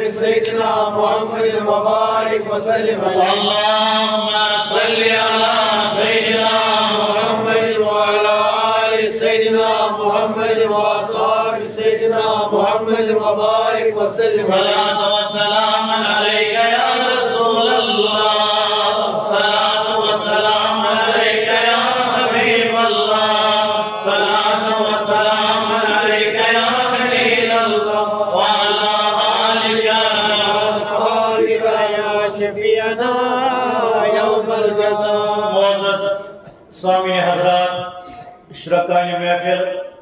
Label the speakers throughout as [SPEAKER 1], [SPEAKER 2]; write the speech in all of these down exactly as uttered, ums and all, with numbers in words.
[SPEAKER 1] سيدنا محمد وبارك وسلم اللهم صل على سيدنا محمد وعلى آل سيدنا محمد وأصحاب سيدنا محمد وبارك وسلم صلاة وسلام عليك يا رسول الله صلاة وسلام عليك يا حبيب الله صلاة وسلام عليك يا خليل الله وعلى آلك وأصحابك يا شفيعنا يوم الجزاء معزز سامعین حضرات اشرقانی محفل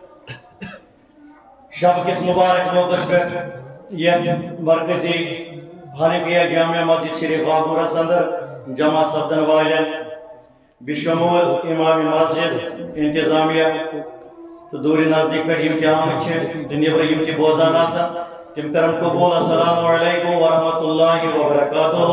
[SPEAKER 1] شب کس مبارک موقع پر یہ مرکزی حنفیہ جامعہ مسجد شریف بابورس اندر جمع سپدن والن بشمول امام مسجد انتظامیہ تو دوری نزدیک پہ یم تہ آمت نبر یم تہ بوزان آسان تم کرن قبول السلام علیکم ورحمۃ اللہ وبرکاتہ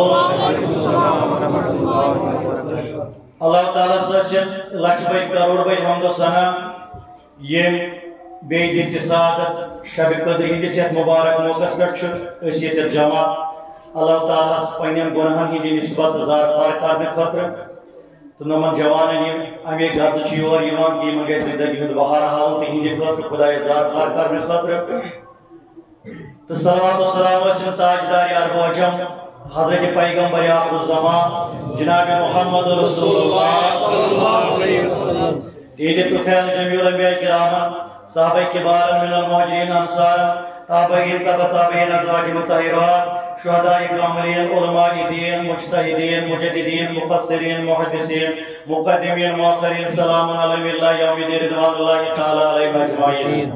[SPEAKER 1] اللہ تعالیٰ سن لچھ بھائی کروڑ بھائی حمد و ثنا یم بیٚیہِ دِژ سعادت شب قدر ہندس یتھ مبارک موقع پہ جمع اللہ تعالیٰ پنن گناہن ہند نسبت زار پار کرنے خاطر تو نمن جوانن یم امی گرد یور یوان کہ یمن گژھِ زندگی ہند بہار ہاؤن تہٕ ہندِ خاطر خداے زار پار کرنے خاطر تو صلوات و سلام ٲسِن تاجدار ارب اجم حضرت پیغمبر آخر الزمان جناب محمد رسول اللہ صلی اللہ علیہ وسلم عید طفیل جمیع الانبیاء کرام صحابہ کبار من المہاجرین انصار تابعین تبع تابعین ازواج مطہرات شہداء کاملین علماء دین مجتہدین مجددین مفسرین محدثین مقدمین مؤخرین سلام علیہم اللہ یوم الدین رضوان اللہ تعالی علیہم اجمعین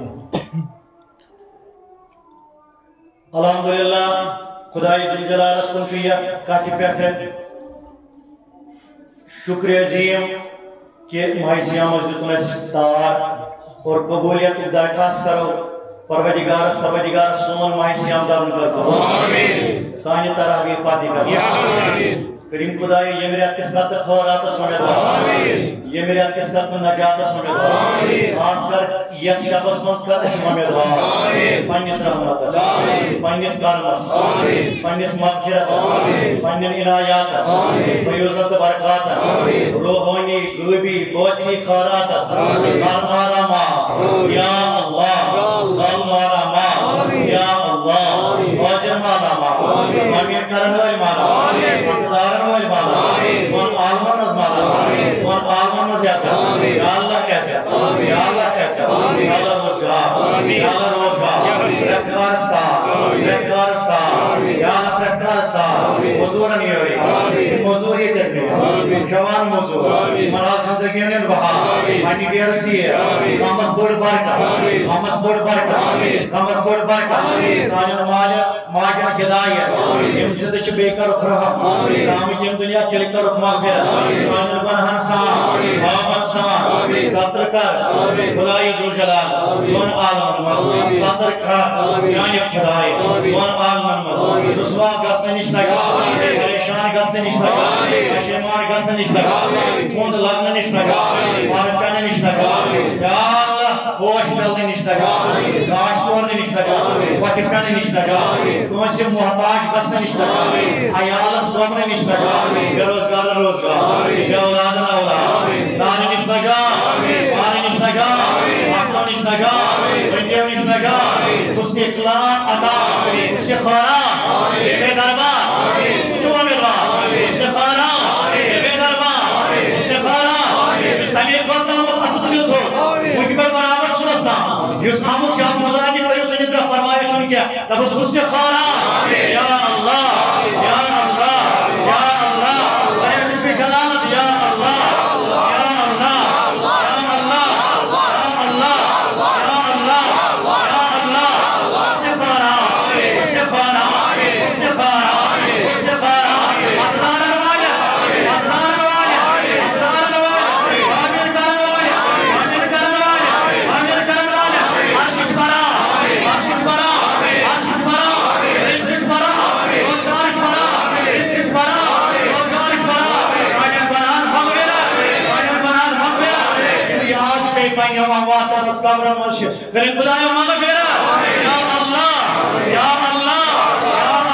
[SPEAKER 1] الحمدللہ خدای جل جلالہ کن چھ یہ کتھ پہ شکر عظیم کہ ماہ سیام دتن اس تار اور قبولیت درخواست کرو پروردگارس پروردگارس سون ماہ سیام دارن کر دو آمین سانی تراویح پاتی کر آمین کریم خدای یہ میرے کس قسمت خورات سمجھ دو آمین یہ میرے کس قسمت نجات سمجھ دو آمین خاص کر یہ شخص منز کر سمجھ دو آمین پنس رحمت آمین پنس کرمس آمین پنس مغفرت آمین پنن عنایات آمین فیوزت برکات آمین روحانی غیبی باطنی خیرات آمین مارا ما یا اللہ غل مارا ما یا اللہ واجر مارا ما امین کرن وال مارا فتدارن وال مارا ون عالمن مز مارا ون عالمن مز یاسا یا اللہ کیسا یا اللہ کیسا یا اللہ روزگار یا اللہ روزگار پرتکارستان پرتکارستان یا اللہ پرتکارستان حضورن یوری حضوری تکمیل جوان موضوع منال زندگی نے بہار پانی بیرسی ہے کامس بوڑ برکت کامس بوڑ برکت کامس بوڑ برکت سانن مالیہ ماجہ ہدایت یم زندہ چھ بے کر رحم رحم یم دنیا چل کر مغفرت سانن گناہن سان پاپن سان ستر کر خدای ذوالجلال دون عالمن مز ستر کر یعنی خدای دون عالمن مز رسوا گژھنہٕ نِش نجات پریشان گژھنہٕ نِش نجات پشیمان گژھنہٕ نِش نجات کُن لگنہٕ نِش نجات مار پٮ۪نہٕ نِش نجات یا اللہ پوش ڈلنہٕ نِش نجات گاش ژورنہٕ نِش نجات وتہِ پٮ۪نہٕ نِش نجات کٲنٛسہِ محتاج گژھنہٕ نِش نجات عیالس دۄگنہٕ نِش نجات بے روزگارن روزگار بے اولادن اولاد نانہِ نِش نجات پانہٕ نِش نجات وقتو نِش نجات بٔنٛدیو نِش نجات حسنِ اخلاق عطا حسنِ خورات بے دربار حسن امیدوار حسن خورات بے دربار حسن خورات یُس تَمے خٲطرٕ اتھ تُلِتھ تھوٚو وٕنہِ پٮ۪ٹھ برابر صُبحس تام یُس آمُت چھُ اتھ مُظاہرٕ کٔرِو سُہ نِدرا پرواے چھُنہٕ کینٛہہ دَپُس حسنِ خورات یا اللہ یا اللہ یا اللہ پنٕنۍ حسنِ جلالت یا اللہ یا اللہ یا اللہ یا اللہ یا اللہ یا اللہ حسنِ خورات حسنِ خورات حسنِ خورات حسنِ خورات مقدارن والٮ۪ن مقدارن والٮ۪ن مقدارن والٮ۪ن عامر کرن والٮ۪ن عامر کرن والٮ۪ن عامر کرن والٮ۪ن عرشٕچ برات عرشٕچ برات عرشٕچ برات رزقٕچ برات روزگارٕچ برات رزقٕچ برات روزگارٕچ برات سانٮ۪ن بنان مغفرت سانٮ۪ن بنان مغفرت یِم یاد پیٚیہِ پنٛنٮ۪ن امواتن ہٕنٛز قبرن منٛز چھِ کٔرِنۍ خۄدایا مغفرت یا اللہ یا اللہ یا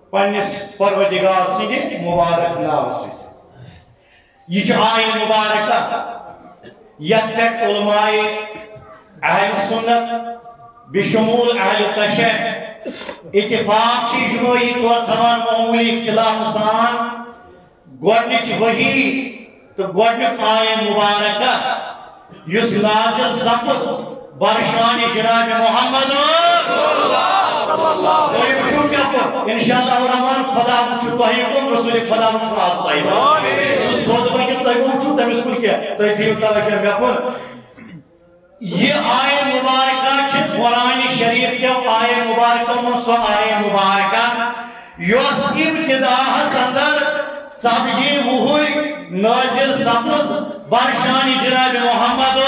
[SPEAKER 1] پنس پروردگار سندِ مبارک ناو سۭتۍ یہ چھ آیہ مبارکہ یتھ پٮ۪ٹھ علماء اہل سنت بشمول اہل تشیع اتفاق چھ اجماعی طور تھاوان معمولی اختلاف سان گۄڈنِچ وحی تو گۄڈنیُک آیہ مبارکہ یُس نازل سپد برشان جناب محمد تُہۍ وٕچھِو مےٚ کُن انشاءاللہ الرحمن خدا وٕچھِ تۄہہِ کُن رسول خدا وٕچھِ آز تۄہہِ یُس تھوٚد بٔنِتھ تُہۍ وٕچھِو تٔمِس کُن کیٛاہ تُہۍ تھٲیِو توجہ مےٚ کُن یہ آیہ مبارکہ چھ قرآن شریف کیو آیہ مبارکہ منٛز سۄ آیہ مبارکہ یۄس ابتداہس اندر ژتجی وُہُرۍ نازل سپٕز برشان جناب محمد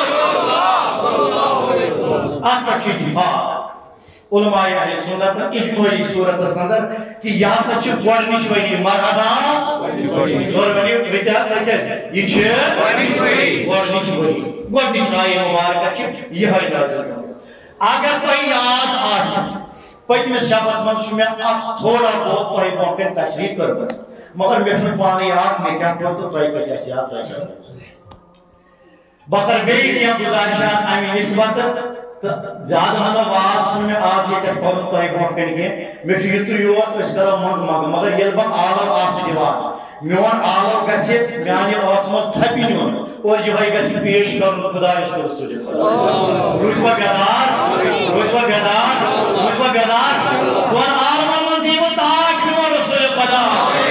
[SPEAKER 1] اتھ پٮ۪ٹھ چھُ اتفاق علماء اہل سنت اجماعی صورتس اندر کہ یہ ہسا چھ گۄڈنِچ ؤری مرحبا ژور ؤنِو کۭتیاہ یہ چھ گۄڈنِچ ؤری گۄڈنِچ آیہ مبارکہ چھ یِہے نازل گٔمٕژ اگر تۄہہِ یاد آسہِ پٔتمِس شبس منٛز چھُ مےٚ اتھ تھوڑا بہت تۄہہِ برونٛہہ کَنہِ تشریح کٔرمٕژ مگر مےٚ چھُنہٕ پانہٕ یاد مےٚ کیٛاہ کوٚر تہٕ تۄہہِ کتہِ آسہِ یاد تۄہہِ کیٛاہ کوٚر بہٕ کرٕ بیٚیہِ کینٛہہ گُزٲرِشات اَمہِ نِسبتہٕ تہٕ زیادٕ مطلب واز چھُنہٕ مےٚ آز ییٚتٮ۪تھ پَرُن تۄہہِ برونٛٹھ کَنہِ کینٛہہ مےٚ چھُ یُتُے یوت أسۍ کرو منٛگہٕ منٛگہٕ مگر ییٚلہِ بہٕ آلو آسہٕ دِوان میون آلو گژھِ میانہِ ٲسہٕ منٛز تھپہِ نیُن اور یِہوٚے گژھِ پیش کرُن خۄدایَس تہٕ رسوٗلہِ خۄدا روٗزوا بیدار روٗزوا بیدار روٗزوا بیدار دۄن عالمن منٛز دِیہِ بہٕ تاج میون رسوٗلہِ خۄدا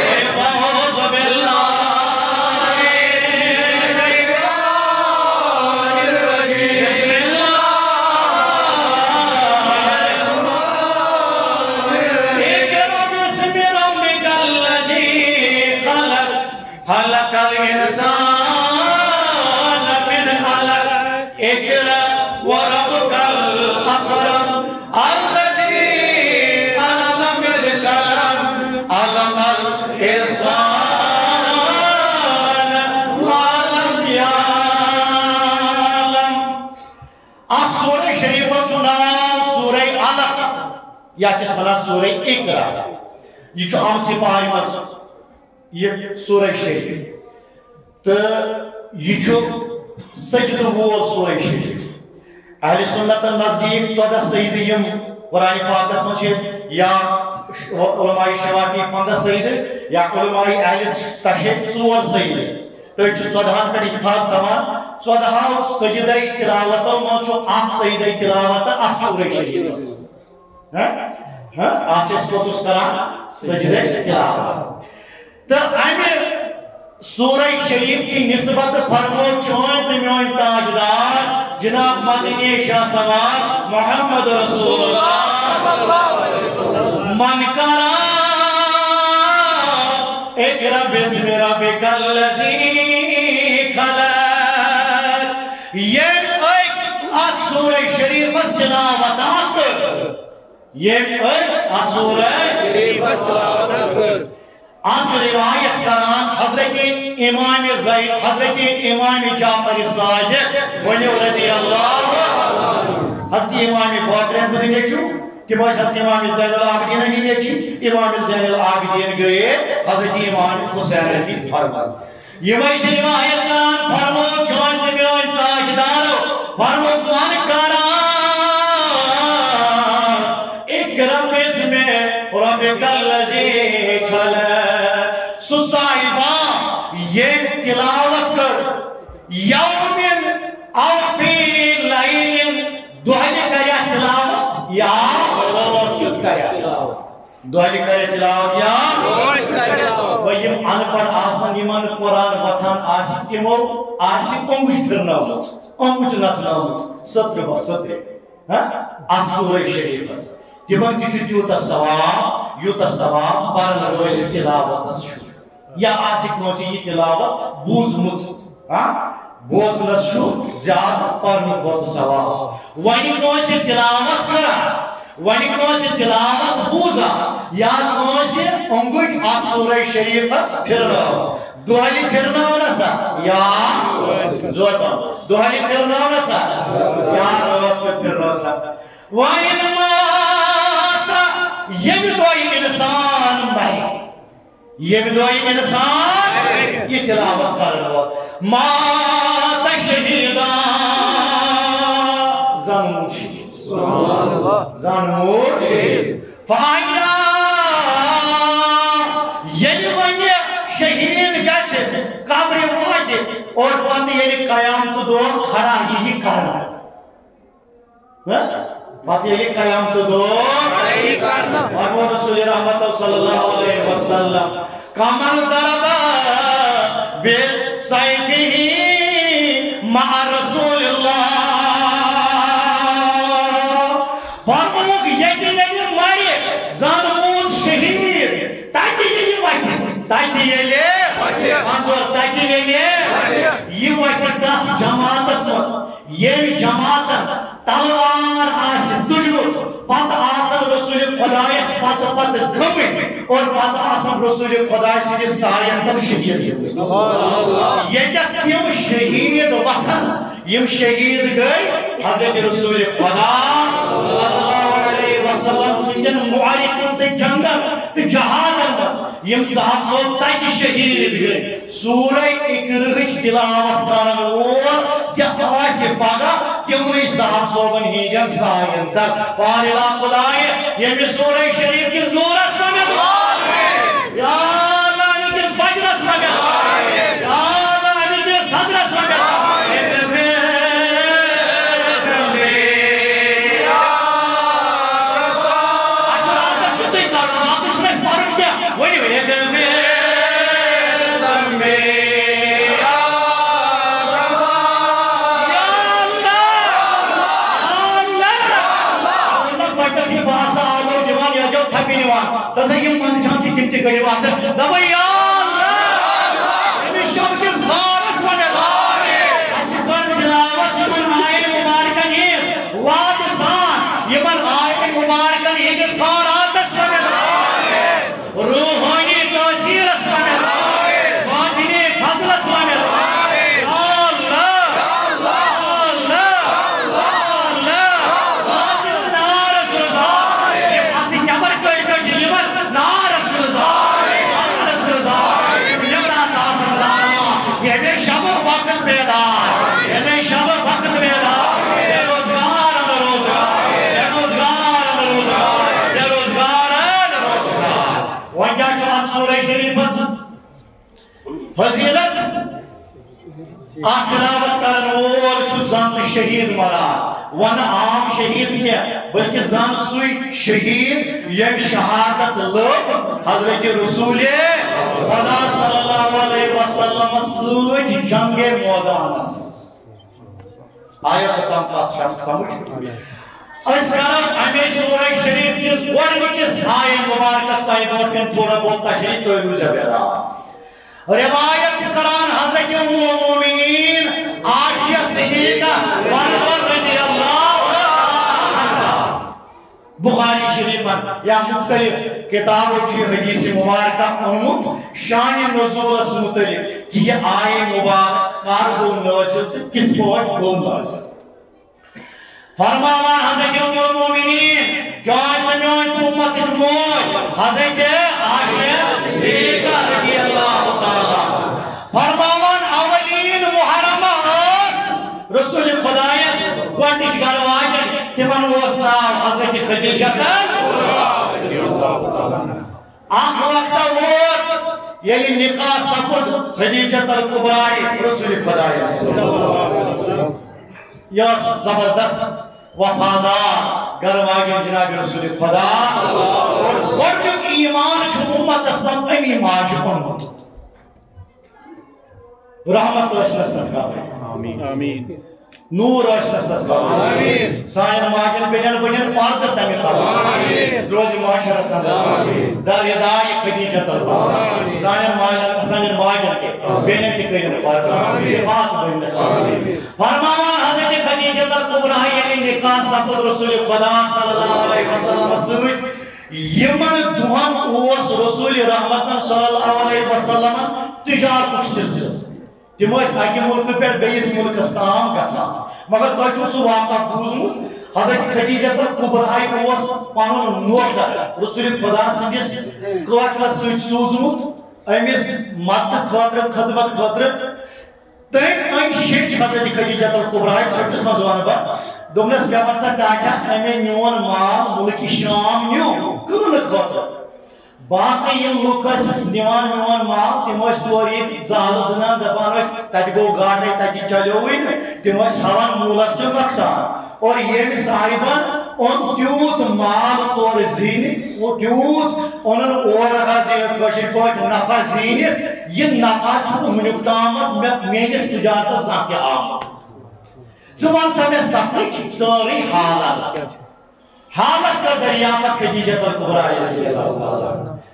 [SPEAKER 1] یا چھس ونان سورہ اقرا یہ چھُ عام سپاہی منٛز یہ سورہ شریف تو یہ چھُ سجدٕ وول سورہ شریف اہل سنتن نزدیک ژۄدہ سجدٕ یم قرآن پاکس منٛز چھِ یا علماء شواقی پندہ سجدٕ یا علماء اہل تشیع ژور سجدٕ تُہۍ چھِو ژۄدہن پٮ۪ٹھ اتفاق تھاوان ژۄدہو سجدے تلاوتو منٛز چھُ اکھ سجدے تلاوت اتھ سورہ شریفس آج اس کو تس کران سجدہ تلاوت تو امہ سورہ شریف کی نسبت فرمو چون تو میون تاجدار جناب مدنی شاہ سوار محمد رسول اللہ من کرا اقرا بسم ربک الذی خلق یہ ایک آج سورہ شریف اس تلاوت آکر یہ ات سورہ شریف اس تلاوت کر آج روایت کران حضرت امام زید حضرت امام جعفر صادق ونیو رضی اللہ حضرت امام باقرین کو دیکھو کہ بس حضرت امام زین العابدین ہی دیکھو امام زین العابدین گئے حضرت امام حسین کی فرزند یہ وہی روایت کران فرمو چون میون تاجدارو فرمو کون کران ربک الذی خلق سو صاحبہ یہ تلاوت کر یوم او فی لیل دہلی کریا تلاوت یا روت کریا تلاوت دہلی کریا تلاوت یا روت کریا تلاوت ویم ان پڑھ آسان یمن قرآن وطن عاشق تیمو عاشق انگوش پھرنامت انگوش نچنامت سطر با سطر ات سورہ شریف اس تمن تہ تیوتہ ثواب یوتہ ثواب پرن وٲلِس تلاوتس چھُ یا آسہِ کٲنٛسہِ یہِ تلاوت بوٗزمٕژ بوزنس چھُ زیادٕ پرنہٕ کھۄتہٕ ثواب وۄنۍ کٲنٛسہِ تلاوت کران وۄنۍ کٲنٛسہِ تلاوت بوزان یا کٲنٛسہِ اوٚنگٕج اتھ سورہ شریفس پھِرناو دۄہلہِ پھِرناونسا یا زور پہم دۄہلہِ پھِرناونسا یا رٲژ پٲٹھۍ پھِرناوسا وۄنۍ یمی دوئی انسان مری یمی دوئی انسان یہ تلاوت کرنا ہوا مات شہیدہ زنمود شہید زنمود شہید فائدہ یلی ونی شہید گچ قبر وات اور پتہ یلی قیامت دور کھڑا ہی کرنا پتہ یلی قیامت دور کھڑا ہی کرنا اور رسول رحمت صلی اللہ علیہ وسلم کمن ضربا بسیفہ مع رسول اللہ فرموک یتی یلی مری زنمود شہید تاتی یلی وتی تاتی یلی منظور تاتی یلی یہ وتی تات جماعت اسمت یہ جماعت تلوار آس دجمت پت آسن رسول خدایس پت پت گھمت اور پت آسن رسول خدایس کے سایس تم شہید یہ کیا تم شہید وطن یم شہید گئی حضرت رسول خدا صلی اللہ علیہ وسلم سنجن معارکن تے جنگل تے جہادن یم صاحب صوب تاکی شہید گئی سورہ اکرہش تلاوت کرن اور کیا آس پاگا تمہیں صاحب صوبن ہی جن سائن در پارلا خدای یمی سورہ شریف کس دورس ممت یا اللہ ہمیں کس بجرس ممت یا اللہ ہمیں کس تھدرس ممت اچھا آتش کتے کرنا آتش میں اس پارن کیا وہی وہی دمیں تازہ یہ مند چانچی کمتی گڑی واتر دبا یا اللہ ہمیں شب کس بارس ونیت اشکر تلاوت یمن آئے مبارکن ایک وادسان یمن آئے مبارکن ایک اس خاراتس ونیت روحانی تاثیرس ونیت باطنی فضلس ونیت فضیلت آتلاوت کرن وول چھو زن شہید مرا ون عام شہید کیا بلکہ زن سوئی شہید یم شہادت لوگ حضرت رسول خدا صلی اللہ علیہ وسلم سوئی جنگ میدان آیا تم کات شمس سمجھ اس کرم ہمیں سورہ شریف کس گوڑنکس آئے مبارکس تائی بوٹن تھوڑا بہت تشریح تو روزہ بیدا روایت قرآن حضرت ام المومنین عائشہ صدیقہ عنہا رضی اللہ عنہ بخاری شریفن یا مختلف کتابوں چی حدیث مبارکہ امت شان نزول اس متعلق کہ یہ آئے مبارک کار گو نازل کت پوٹ گو نازل فرماوان حضرت ام المومنین جوان میون تو امت موج حضرت عائشہ صدیقہ رضی اللہ تعالی فرماوان اولین محرمہ اس رسول خدایس گوڑنچ گرواجن تمن اس نام حضرت خدیجہ آنکھ وقتا ووت یلی نکاح سفد خدیجہ الکبرائی رسول خدایس یا زبردست وفادار گرواجن جناب رسول خدا گوڑنچ ایمان چھو امت اسمت امی ماج امت رحمت اشنس نسکاوے آمین نور اشنس نسکاوے سائن ماجن بینن بینن پارد تمی قبل دروز معاشرہ سندر در یدائی خدیجہ طلبہ سائن ماجن سائن ماجن کے بینن کی کرن پارد شفاعت بینن فرماوان حضرت خدیجہ طلبہ یعنی نکاح سفد رسول خدا صلی اللہ علیہ وسلم سوئی یمن دوہن اوس رسول رحمت صلی اللہ علیہ وسلم تجارت سلسل تم اکی ملک پہ بیس ملکس تام گھان مگر تۄہہِ چھُو سُہ واقعہ بوٗزمُت حضرت خدیجۃ الکبرا اوس پنُن نوکر رسول خدا سٕنٛدِس قٲفلس سۭتۍ سوٗزمُت أمِس مدتہٕ خٲطرٕ خدمت خٲطرٕ تٔمۍ أنۍ شیٚچھ حضرت خدیجۃ الکبرا ژھٔٹِس منٛز وَنہٕ بہٕ دوٚپنَس مےٚ وَن سا ٹاٹا أمۍ میون مال مُلکہِ شام نیوٗ کٕننہٕ خٲطرٕ باقٕے یِم لُکھ ٲسۍ نِوان میون مال تِم ٲسۍ تورٕ ییٚتہِ زالہٕ دٕنان دَپان ٲسۍ تَتہِ گوٚو گاٹَے تَتہِ چلیوٕے نہٕ تِم ٲسۍ ہاوان موٗلَس تہِ نۄقصان اور ییٚمہِ صاحبن اوٚن تیوٗت مال تورٕ زیٖنِتھ تیوٗت اوٚنُن اورٕ حظ یہِ کٲشِر پٲٹھۍ نفع زیٖنِتھ یہِ نفع چھُنہٕ وٕنیُک تامَتھ مےٚ میٲنِس تِجارتَس زانٛہہ تہِ آمُت ژٕ وَن سا مےٚ سفرٕچ سٲرٕے حالت حالت کر دریافت خدیجۃ الکبرا رضی اللہ تعالیٰ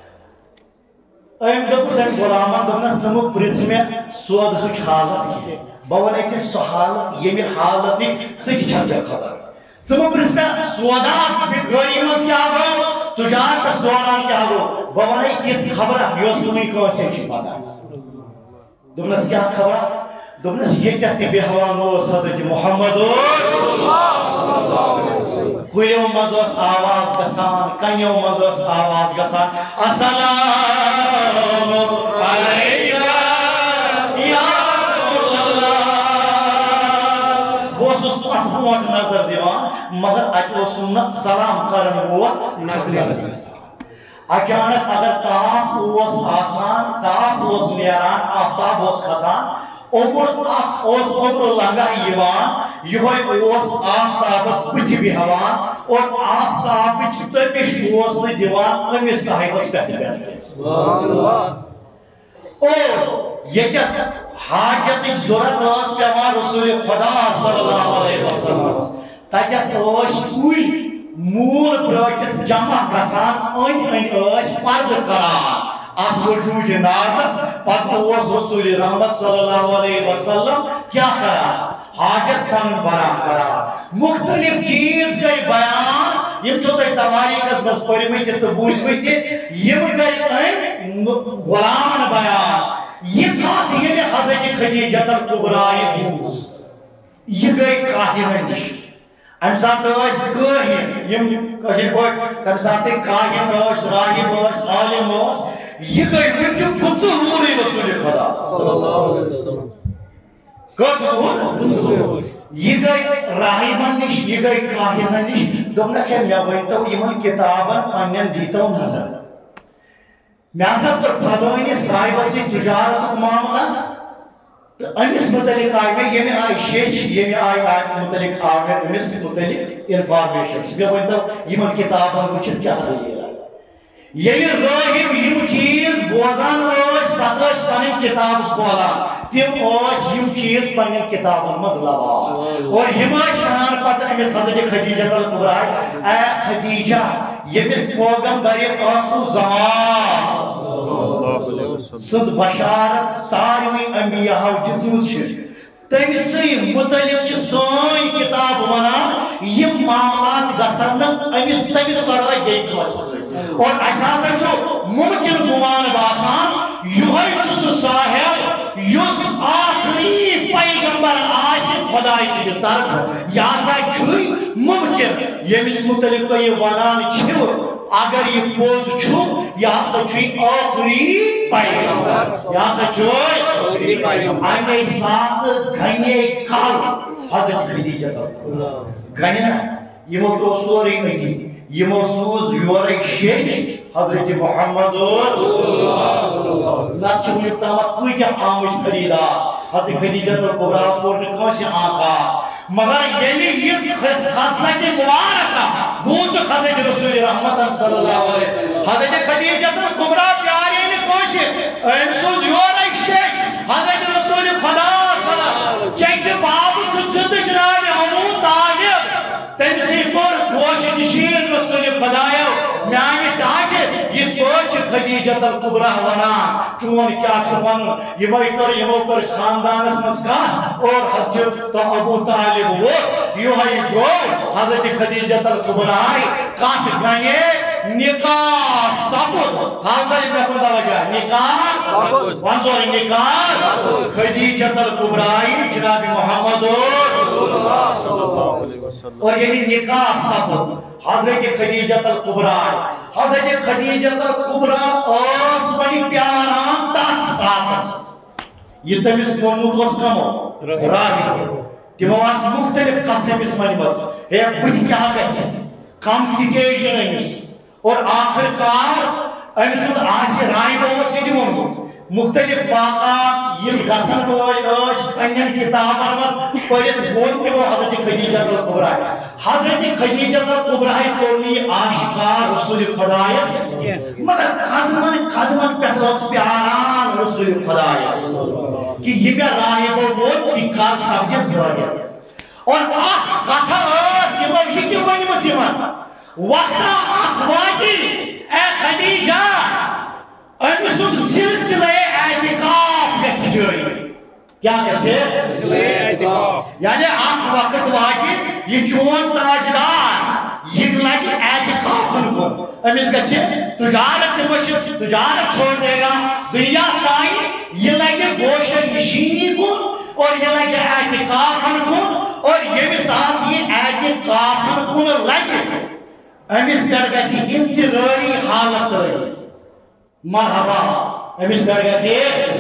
[SPEAKER 1] أمۍ دوٚپُس أمۍ غلامن دوٚپنَس ژٕ مہٕ پرٛژھ مےٚ سودہٕچ حالت کینٛہہ بہٕ وَنَے ژےٚ سۄ حالت ییٚمہِ حالتٕچ ژٕ تہِ چھَکھ ژےٚ خبر ژٕ مہٕ پرٛژھ مےٚ سودا گٲڑی منٛز کیٛاہ گوٚو تُجارتس دوران کیٛاہ گوٚو بہٕ وَنَے تِژھ خبرا یۄس نہٕ وٕنہِ کٲنٛسے چھِ پتہ دوٚپنَس کیٛاہ خبرا دوٚپنَس ییٚتٮ۪تھ تہِ بیٚہوان اوس حضرت محمد کُلیو منٛز ٲس آواز گژھان کَنیو منٛز ٲس آواز گژھان السلام علیکہ یا رسول اللہ بہٕ اوسُس پتھ برونٛٹھ نظر دِوان مگر اَتہِ اوسُم نہٕ سلام کرن وول نظرِ اچانک اگر تاپھ اوس آسان تاپھ اوس نیران آفتاب اوس کھسان اوٚبُر اکھ اوس اوٚبرٕ لنگا یِوان یِہوے اوس آفتابس بٕتھِ بیٚہوان اور آفتابٕچ تٔپِش اوس نہٕ دِوان أمِس صاحبس پٮ۪ٹھ اور ییٚتٮ۪تھ حاجتٕچ ضوٚرتھ ٲس پٮ۪وان رسول خدا صلی اللہ علیہ وسلم تتٮ۪تھ ٲسۍ کُلۍ موٗل پرٛٲٹِتھ جمع گژھان أنٛدۍ أنٛدۍ ٲسۍ پردٕ کران اتھ وجوٗدِ نازس پتہٕ اوس رسول رحمت صلی اللہ علیہ وسلم کیٛاہ کران حاجت پنُن بران کران مختلف چیٖز گٔے بیان یِم چھِو تۄہہِ تواریٖخس منٛز پٔرمٕتۍ تہِ تہٕ بوٗزمٕتۍ تہِ یِم گٔے أمۍ غلامن بیان یہِ کتھ ییٚلہِ حضرت خدیجۃ الکبرا بوٗز یہِ گٔے کاہِنن نِش امہِ ساتہٕ ٲسۍ کٲہِن یِم کٲشِر پٲٹھۍ تمہِ ساتہٕ کاہِن ٲسۍ راہِب ٲسۍ عالِم ٲسۍ یہِ گٔے وٕنہِ چھُ پٕنٛژٕہ وُہرٕے رسول خدا کٔژ وُہُر یہِ گٔے راہِبن نِش یہِ گٔے کاہِنن نِش دوٚپنکھ ہے مےٚ ؤنۍتو یِمن کِتابن پننٮ۪ن دیٖتو نظر مےٚ ہسا کٔر فلٲنِس صاحبس سۭتۍ تِجارتُک معاملہ تہٕ أمِس مُتعلق آے مےٚ ییٚمہِ آیہِ شیٚچھ ییٚمہِ آیہِ آیہِ مُتعلق آو مےٚ أمِس مُتعلق انفارمیشن مےٚ ؤنۍتو یِمن کِتابن وٕچھِتھ کیٛاہ دٔلیٖل ییٚلہِ رٲہِب یِم چیٖز بوزان ٲسۍ پتہٕ ٲسۍ پنٕنۍ کِتاب کھولان تِم ٲسۍ یِم چیٖز پننٮ۪ن کِتابن منٛز لبان اور یِم ٲسۍ وَنان پتہٕ أمِس حضرت خدیجۃ الکبرا اے خدیجہ ییٚمِس پیغمبرِ ٲخر زمان سٕنٛز بشارت ساروٕے انبیاہو دِژمٕژ چھِ تٔمسٕے مُتعلق چھِ سٲنۍ کِتاب وَنان یِم معاملات گژھن نہٕ أمِس تٔمِس ورٲے بیٚیہِ کٲنٛسہِ سۭتۍ اور اَسہِ ہسا چھُ مُمکِن گُمان باسان یِہوے چھُ سُہ صاحب یُس آخری پیغمبر آسہِ خۄداے سٕنٛدِ طرفہٕ یہِ ہسا چھُے مُمکِن ییٚمِس مُتعلق تُہۍ یہِ وَنان چھِو اگر یہِ پوٚز چھُ یہِ ہسا چھُے ٲخری پیغمبر یہِ ہسا چھُے اَمے ساتہٕ گَنے کَل حضرت خدیجۃ گَنہِ نہ یِمو ترٛوو سورُے أتی یِمو سوٗز یورے شیٚچھ حضرت محمد نتہٕ چھِ وٕنیُک تامَتھ کۭتیاہ آمٕتۍ خریٖدار حضرت خدیجۃ الکبرا کوٚر نہٕ کٲنٛسہِ آنکار مگر ییٚلہِ یہِ خصلتِ مُبارکہ بوٗزُکھ حضرت رسول رحمت صلی اللہ علیہ حضرت خدیجۃ الکبرا پیارے نہٕ کٲنٛسہِ أمۍ سوٗز یورے شیٚچھ حضرت رسول خدا چیٚچہِ بابہٕ ژٕ ژٕ تہٕ جنابِ ابوٗ طالب تٔمسٕے کوٚر گوشہِ نِشیٖن رسول خدایو میانہِ ڈاکہِ یِتھ پٲٹھۍ چھِ خدیجۃ الکبرا وَنان چون کیٛاہ چھُ وَنُن یِمے کٔر یِمو کٔر خاندانس منٛز کتھ اور حضرت ابوٗ طالب ووت یِہوے گوٚو حضرت خدیجۃ الکبرا کتھ گَنے نکاح سپُد حضرت مےٚ کُن توجہ نکاح وَن سورُے نکاح خدیجۃ الکبرا جناب محمد اور یعنی نکاح سب حضرت خدیجۃ الکبریٰ حضرت خدیجۃ الکبریٰ اس بڑی پیاران تات ساتس یہ تمس مونمت اس کمو راہی تمو اس مختلف کتھ امس ونمت ہے بت کیا گژھِ کم سٹیج امس اور آخر کار ام سند آس رائے بوس یہ وونمت مختلف واقعات یم گژھن وٲلۍ ٲسۍ پننٮ۪ن کتابن منٛز پٔرِتھ ووٚن تِمو حضرت خدیجۃ الکبریٰ حضرت خدیجۃ الکبریٰ کوٚر نہٕ یہِ آشکار رسول خدایس مگر قدمن قدمن پٮ۪ٹھ ٲس پیاران رسول خدایس کہ یہ مےٚ راہبو ووٚن تہِ کر سپدِ ظٲہِر اور اکھ کتھ ٲس یِمو یہِ تہِ ؤنمٕژ یِمن وقتا اکھ واتہِ اے خدیجہ ام سند سلسلہ اعتکاف گژھِ جٲری کیا گژھِ یعنی اکھ وقت واتہِ یہ چون تاجدار یہ لگہِ اعتکافن کُن امس گژھِ تجارت مشق تجارت چھوڑ دے گا دنیا تائیں یہ لگہِ گوشن نشینی کُن اور یہ لگہِ اعتکافن کُن اور ییٚمہِ ساتہٕ یہ اعتکافن کُن لگہِ امس پٮ۪ٹھ گژھِ اضطراری حالت تٲری مرحبا امس پہ گژھِ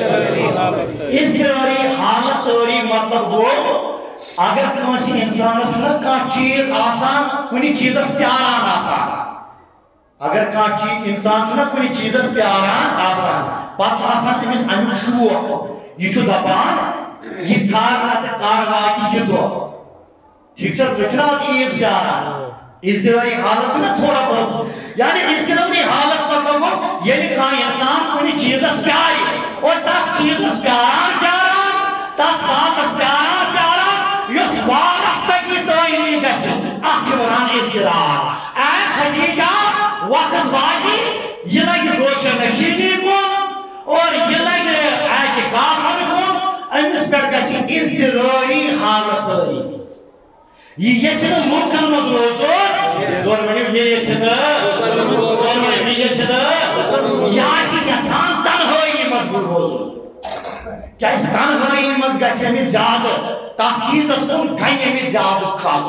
[SPEAKER 1] اضطراری حالت تٲری مطلب گوٚو اگر کٲنٛسہِ انسانس چھُنہ کانٛہہ چیٖز آسان کُنہِ چیٖزس پیاران آسان اگر کانٛہہ چیٖز انسان چھُنہ کُنہِ چیٖزس پیاران آسان پتہٕ چھُ آسان تٔمِس امیُک شوق یہِ چھُ دپان یہِ کر نتہٕ کر واتہِ یہِ دۄہ ٹھیٖک چھا تُہۍ چھِنہ آز عیٖز پیاران اضطراری حالت چھُنہ تھوڑا بہت یعنی اضطراری حالت مطلب گوٚو ییٚلہِ کانٛہہ انسان کُنہِ چیٖزس پیارِ اور تتھ چیٖزس پیاران پیاران تتھ ساتس پیاران پیاران یُس واریاہ تٔکی تٲیی گژھِ اتھ چھِ ونان اضطرار اے خدیجہ وقت واتہِ یہِ لگہِ گوشن نشینی کُن اور یہِ لگہِ اعتکافن کُن أمس پٮ۪ٹھ گژھِ اضطراری حالت تٲری یہ یچھنہ ملکن مز روزون زور ونیو یہ یچھنہ زور ونیو یہ یچھنہ یہ آسی یچھان تنہائی مز روزون کیا اس تنہائی مز گژھِ امس زیادٕ تتھ چیٖزس کُن گنہِ امس زیادٕ کھل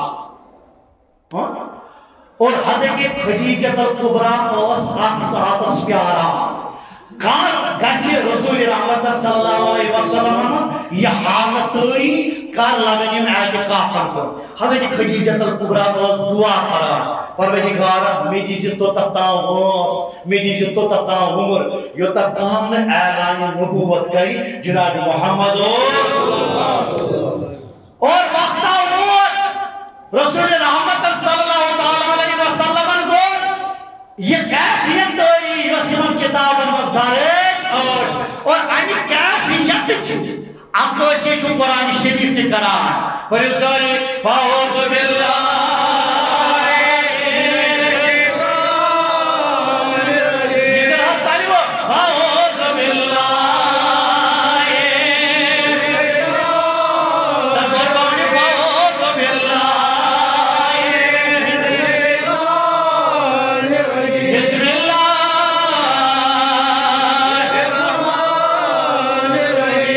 [SPEAKER 1] اور حضرت خدیجۃ الکبریٰ ٲس اتھ ساتس پیاران کر گژھِ رسول رحمت صلی اللہ علیہ وسلم منٛز یہِ حالت تٲری کر لگن یم اعتکافن کُن حضرت خدیجۃ الکبریٰ ٲس دعا کران پروردگارا مےٚ دیٖزِ توٚتتھ تام وٲنٛس مےٚ دیٖزِ توٚتتھ تام عُمر یوٚتتھ تام نہٕ اعلانِ نبوت کرِ جناب محمد اور وقتا ووت رسول رحمت صلی اللہ علیہ وسلم کوٚر یہِ کیفیت تٲری یۄس یِمن کتابن منٛز درج ٲس اور امہِ کیفیتٕچ عکٲسی چھُ قرآن شریف تہِ کران پٔرِو سٲری فاعوذ باللہ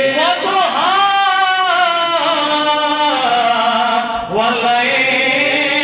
[SPEAKER 1] والليل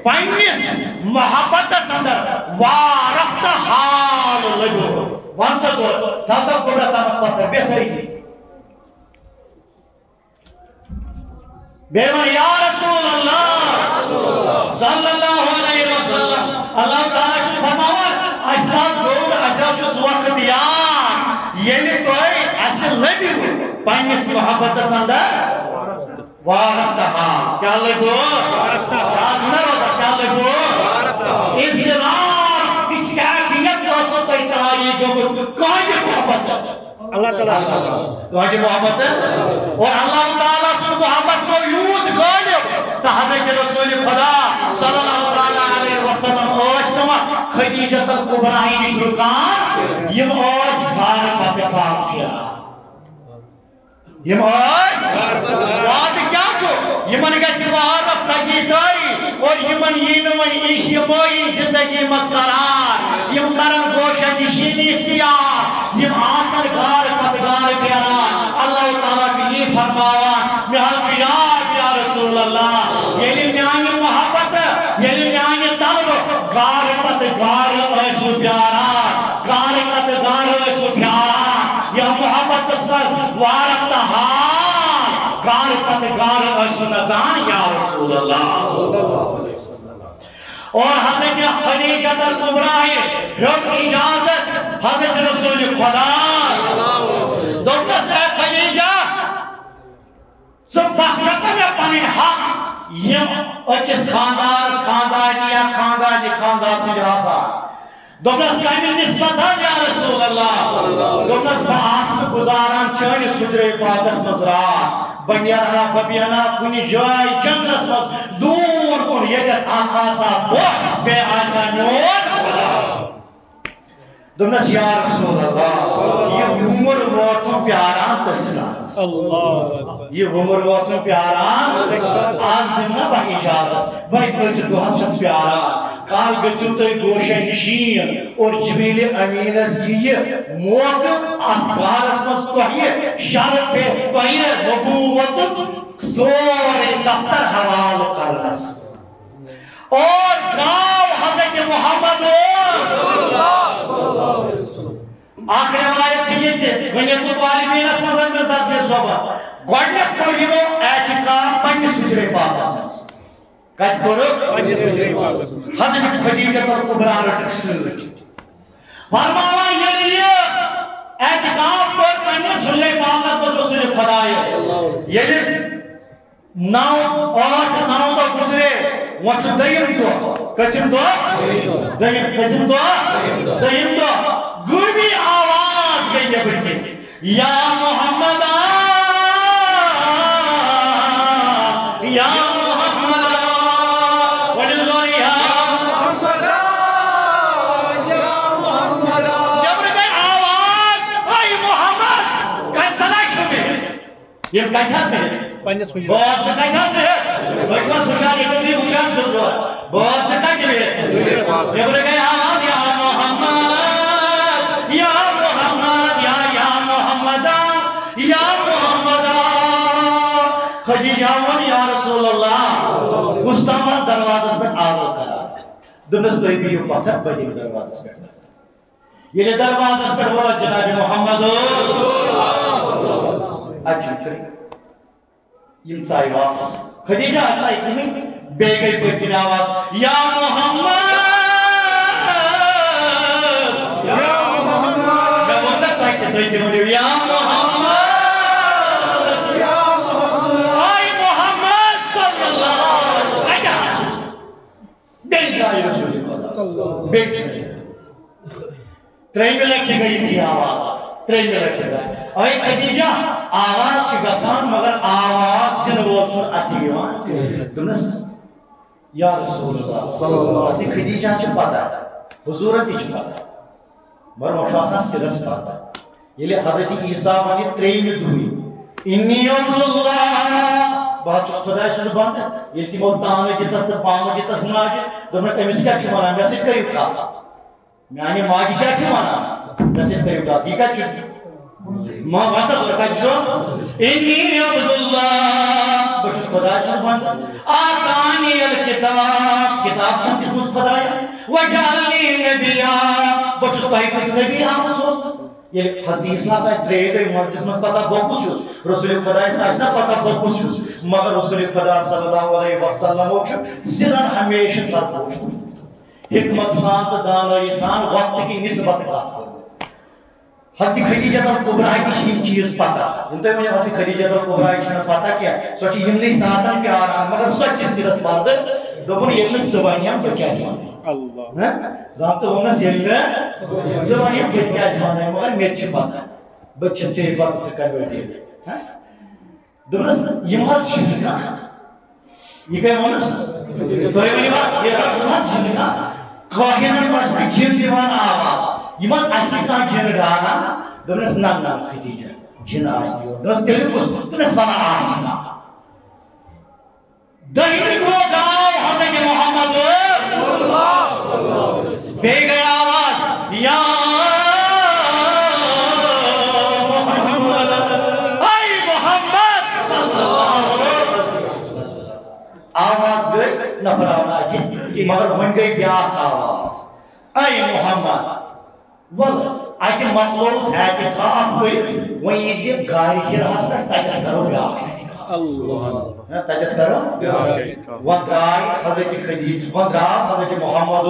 [SPEAKER 1] پنس محبت اندر وارخت حال لگو ون سا زور تھا قدرت پتھر بے سری بے من یا رسول اللہ صلی اللہ علیہ وسلم اللہ تعالیٰ چھو فرماوان اس پاس گوڑ اسا چھو وقت یاد یلی توئی اس لگو پنس محبت اندر وارخت حال کیا لگو وارخت کیا لگو اس دلال کچھ کیفیت واسو تئی تاریخ گوز کائیں محبت اللہ تعالیٰ کائیں محبت اور اللہ تعالیٰ سے محبت کو یود گاڑیو تا حضرت رسول خدا صلی اللہ علیہ وسلم اوشتما خدیجت القبرائی نش رکان یم اوش گھار پت کافیا یم اوش واد کیا چھو یمن گچ وارف تگی داری اور یمن ینمن اجتماعی زندگی مسکرار یم کرن گوشہ نشینی اختیار یم آسن گار پتگار پیاران اللہ تعالیٰ چو یہ فرماوان میہاں چو یاد یا رسول اللہ یلی میانی محبت یلی میانی طلب گار پتگار ایسو پیاران گار پتگار ایسو پیاران یا محبت اسپس وارکتا حال گار پتگار ایسو نزان یا رسول اللہ اور حضرت خدیجہ الکبرى حکم اجازت حضرت رسول خدا دوکس اے خدیجہ سب بخشتا میں پانی حق یم اکس خاندان خاندان یا خاندان خاندان سے لحاظا دوکس کامی نسبت ہے یا رسول اللہ دوکس با آسم گزاران چانی سجرے پاکس مزرات بنیانا ببیانا کنی جائی جنگلس مز دور کن یکت آقا سا بہت بے آسا نور دومنس یا رسول اللہ یہ عمر واتن پیاران تکسلات یہ عمر واتن پیاران آز دمنا با اجازت بائی گچ دوہس چس پیاران کال گچو تو گوشہ نشین اور جبیل امینس یہ موقع افغارس مز توہیے شرف توہیے نبوت سورے دفتر حوال کرنس اور ناو حضرت محمد آخر روایت چلیے تھے ونیت الوالمین اس مزن میں دس دیر صحبہ گوڑنیت کرگیو اعتقام پنی سجرے پاکس میں کہت کرو پنی سجرے پاکس میں حضرت خدیجہ پر قبران رٹک سوچ فرماوا یہ لیے اعتقام پر پنی سجرے پاکس میں رسول خدای یہ لیے نو آٹھ نو تو گزرے وچ دیم تو کچم تو دیم کچم تو دیم تو گوبی آواز گئی نبر کے یا محمد یا محمد ونزور یا محمد یا محمد نبر گئی آواز اے محمد کہت سنا چھوٹے یہ کہت ہاں میں بہت سے کہت ہاں میں بچہ سوشالی کبھی خوشان دو بہت سے کہت ہاں میں نبر گئی آواز یا محمد یا محمد یا یا محمد یا محمد خدیجہ ون یا رسول اللہ گستاما دروازہ پر آگا کرا دمس دوئی بیو پتھر بڑی دروازہ پر یہ دروازہ پر وہ جناب محمد اچھو چھوئی یم سائی واپس خدیجہ اللہ اتنی بے گئی پرکن آواز یا محمد یا محمد یا محمد آئی محمد صلی اللہ علیہ وسلم بیل جائی رسول اللہ بیل جائی ترین میں لکھی گئی تھی آواز ترین میں لکھی گئی آئی خدیجہ آواز شگتان مگر آواز جن وچن اتیوان دنس یا رسول اللہ صلی اللہ علیہ وسلم خدیجہ چھ پتا حضورت چھ پتا مر مخشاسا سرس پتا یہ لئے حضرت عیسیٰ ونی ترین دوئی انی عبداللہ بہت چوز خدای سن بند ہے یہ تیمو دانو جیسا ستا پانو جیسا سناجے دونوں کمیس کیا چھو مانا میں سے کریو کھاتا میں آنی ماجی کیا چھو مانا میں سے کریو کھاتا یہ کیا چھو ما بچا دور کجو انی عبداللہ بچوس خدا شن بند آتانی الکتاب کتاب چند کس مجھ خدا یا وجعلنی نبیا بچوس تحقیق نبی آمد سوز یہ حدیث ناس آئیس ترید ہے مسجد میں پتا بکوس شوز رسول خدا آئیس نا پتا بکوس شوز مگر رسول خدا صلی اللہ علیہ وسلم وچھ سرن ہمیشہ سر پوچھ حکمت سان دانائی سان وقت کی نسبت بات کرو حضرت خدیجہ الکبریٰ کی یہ چیز پتا انتو میں حضرت خدیجہ الکبریٰ کی پتا کیا سوچی یمنی ساتن پیارا مگر سوچ سرس مرد دوپن یمن زبانیاں بڑھ کیا زمانے اللہ زانتا ہونا سیلنا زبانیاں بڑھ کیا زمانے مگر میچ پتا بچے سے پتا چکا بیٹھے دوپن یمہاز شرکا یہ کہے مونس تو یہ منی بات یہ یمہاز شرکا کواہینا ماشنا جن دیوان آواز یہ مز اصلی کان جن ڈانا دونس نام نام خدیجہ جن اصلی دونس تیل کس دونس بنا آسنا دہی کو جاؤ حضرت محمد بے گیا آواز یا محمد اے محمد آواز گئی نفر آواز مگر من گئی بیاک آواز اے محمد والله اتی مطلوب اعتقاد کرت وہی یہ گاری کی راس پر تجت کرو بیاکھ اللہ تجت کرو ودرائی حضرت خدیجہ ودرائی حضرت محمد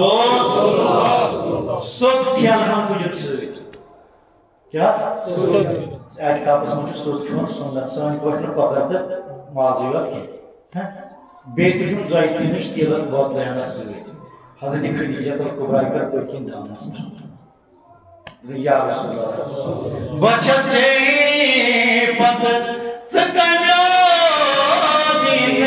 [SPEAKER 1] صد تھی الحمد تجت سویت کیا اعتقاد اس مجھے صد کیوں سنت سان کوئی نکوکرت معذیوت کی بیتجن زائتی نش تیلت بہت لینا سویت حضرت خدیجہ الکبریٰ کر کوئی کن دانستا یا رسول اللہ بچس چے پت سکنیو دین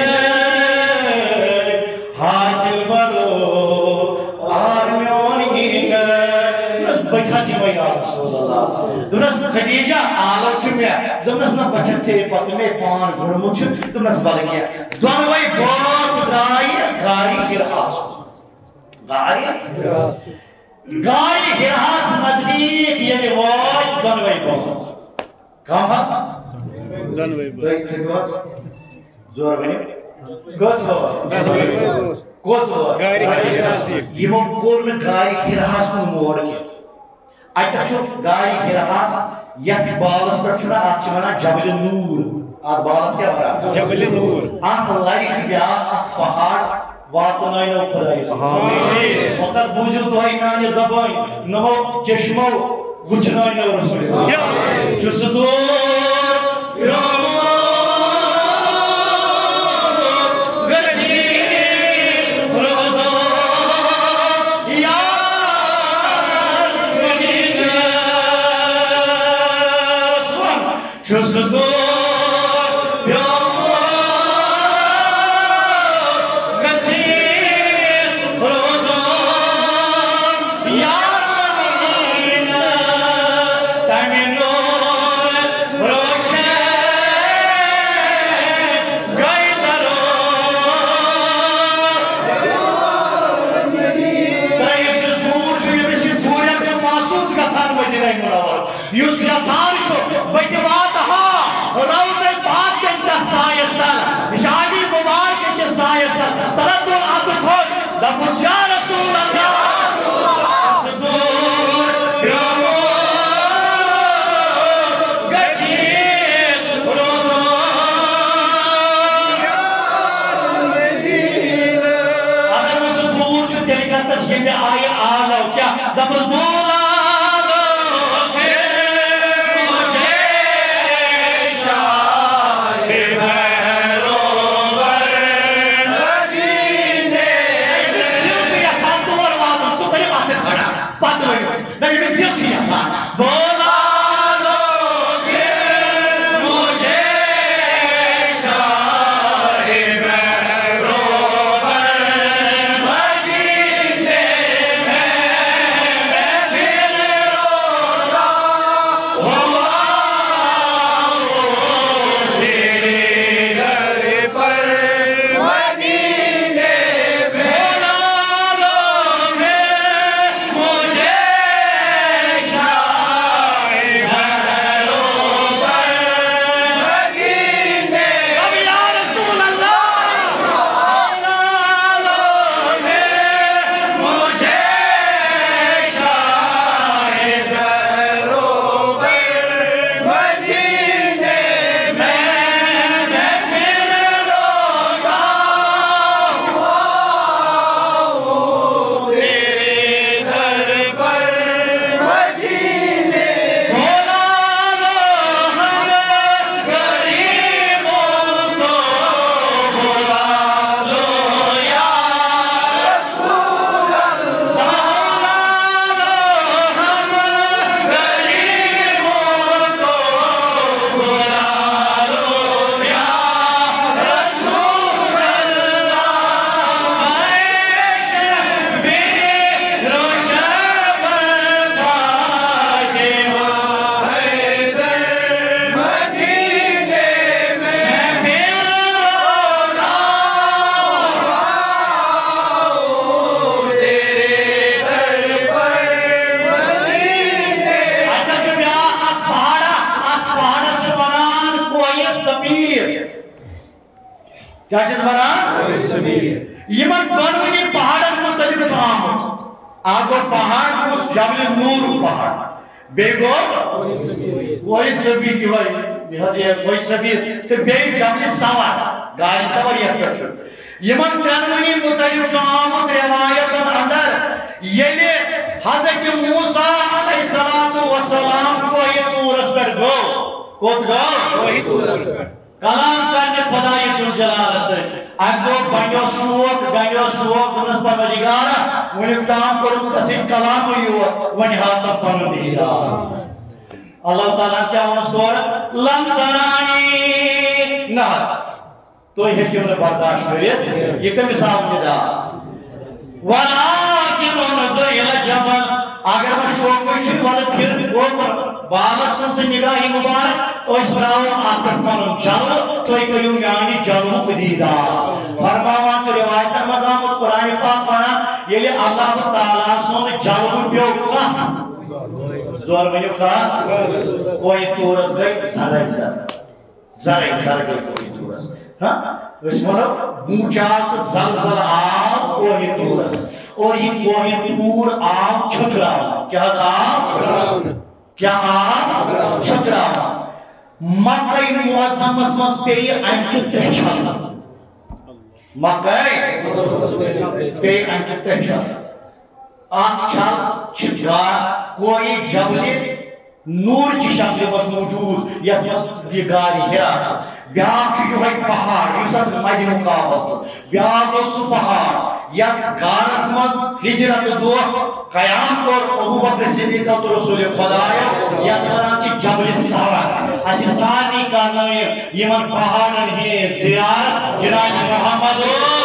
[SPEAKER 1] حاجل برو آرمیون ہین دونس بچا سی میں یا رسول اللہ دونس خدیجہ آلو چمیا دونس نا بچس چے پت میں پان گھڑمو چھ دونس بل گیا دونوئی بہت درائی گاری گر آسو گاری گر آسو گاری گرہاس نزدیک یعنی واج دنوئی بہت کام ہاس دنوئی بہت زور بنی کچھ ہو کچھ ہو گاری گرہاس نزدیک یہ من کورن گاری گرہاس کو موڑ کے آئیتا چھو گاری گرہاس یت بالس پر چھونا آت چمانا جبل نور آت بالس کیا بھرا جبل نور آت لاری چھو بیا آت پہاڑ واتن آئینو خدای آمین وقت بوجو تو آئینان زبان نمو چشمو گچن آئینو رسول جسدور رامو گچی رودو یار مدین رسول جسدور یوس یزار چھو بیتوات ہا روز پاک کے انتہ سائستر شادی مبارک کے سائستر ترد العد کھول دبس یا رسول اللہ صدور بیامو گچین رودو اگر وہ صدور چھو تیری کا تسکین میں آئی آلو کیا دبس بولا یمن دونونی پہاڑن مختلف آمد آگو پہاڑ اس جبل نور پہاڑ بے گو کوئی سبیر کی ہوئی کوئی سبیر تو بے جبل سوار گاری سوار یہ پرچو یمن دونونی مختلف آمد روایتن اندر یلی حضرت موسیٰ علیہ السلام کو یہ تورس پر گو کوت گو کلام کرنے خدای جلجلال سے اگو بنیو شوق بنیو شوق دنس پروردگارا ونیک تام کرم قصید کلام یو ونہاتا پنو دیدا اللہ تعالیٰ کیا ونس دورا لم ترانی ناس تو یہ کیوں نے برداشت کرید یہ کم مثال ندا ولیکن نظر الى جبل اگر میں شوق کوئی چھت والا پھر اوپر بالس من سے نگاہی مبارک اس براؤ آپ پر پنم جلو تو ایک کریو میانی جلو قدیدہ فرماوان چو روایت مزامت قرآن پاک پانا یہ لئے اللہ تعالیٰ سون جلو پیو کھا زور میں یوں کھا کوئی تورس گئی زرائی زرائی زرائی زرائی کوئی تورس اس منو بوچات زلزل آب کوئی تورس اور یہ کوئی تور آب چھکراؤں کیا آب چھکراؤں کیا آب چھکراؤں مکہ معظم اسمس پی انچ ترچھا مکہ پی انچ ترچھا اچھا چھکا کوئی جبل نور کی شکل بس موجود یا بس یہ گاری ہرا بیان چھو یہ ہے پہاڑ یوسف مدی مقابل بیان کو سو پہاڑ یا گارس مز ہجرت دو قیام کر ابو بکر صدیق تو رسول خدایا یا ترانچی جبل سارا اسی سانی کانوی یمن پہاڑن ہی زیارت جناب محمد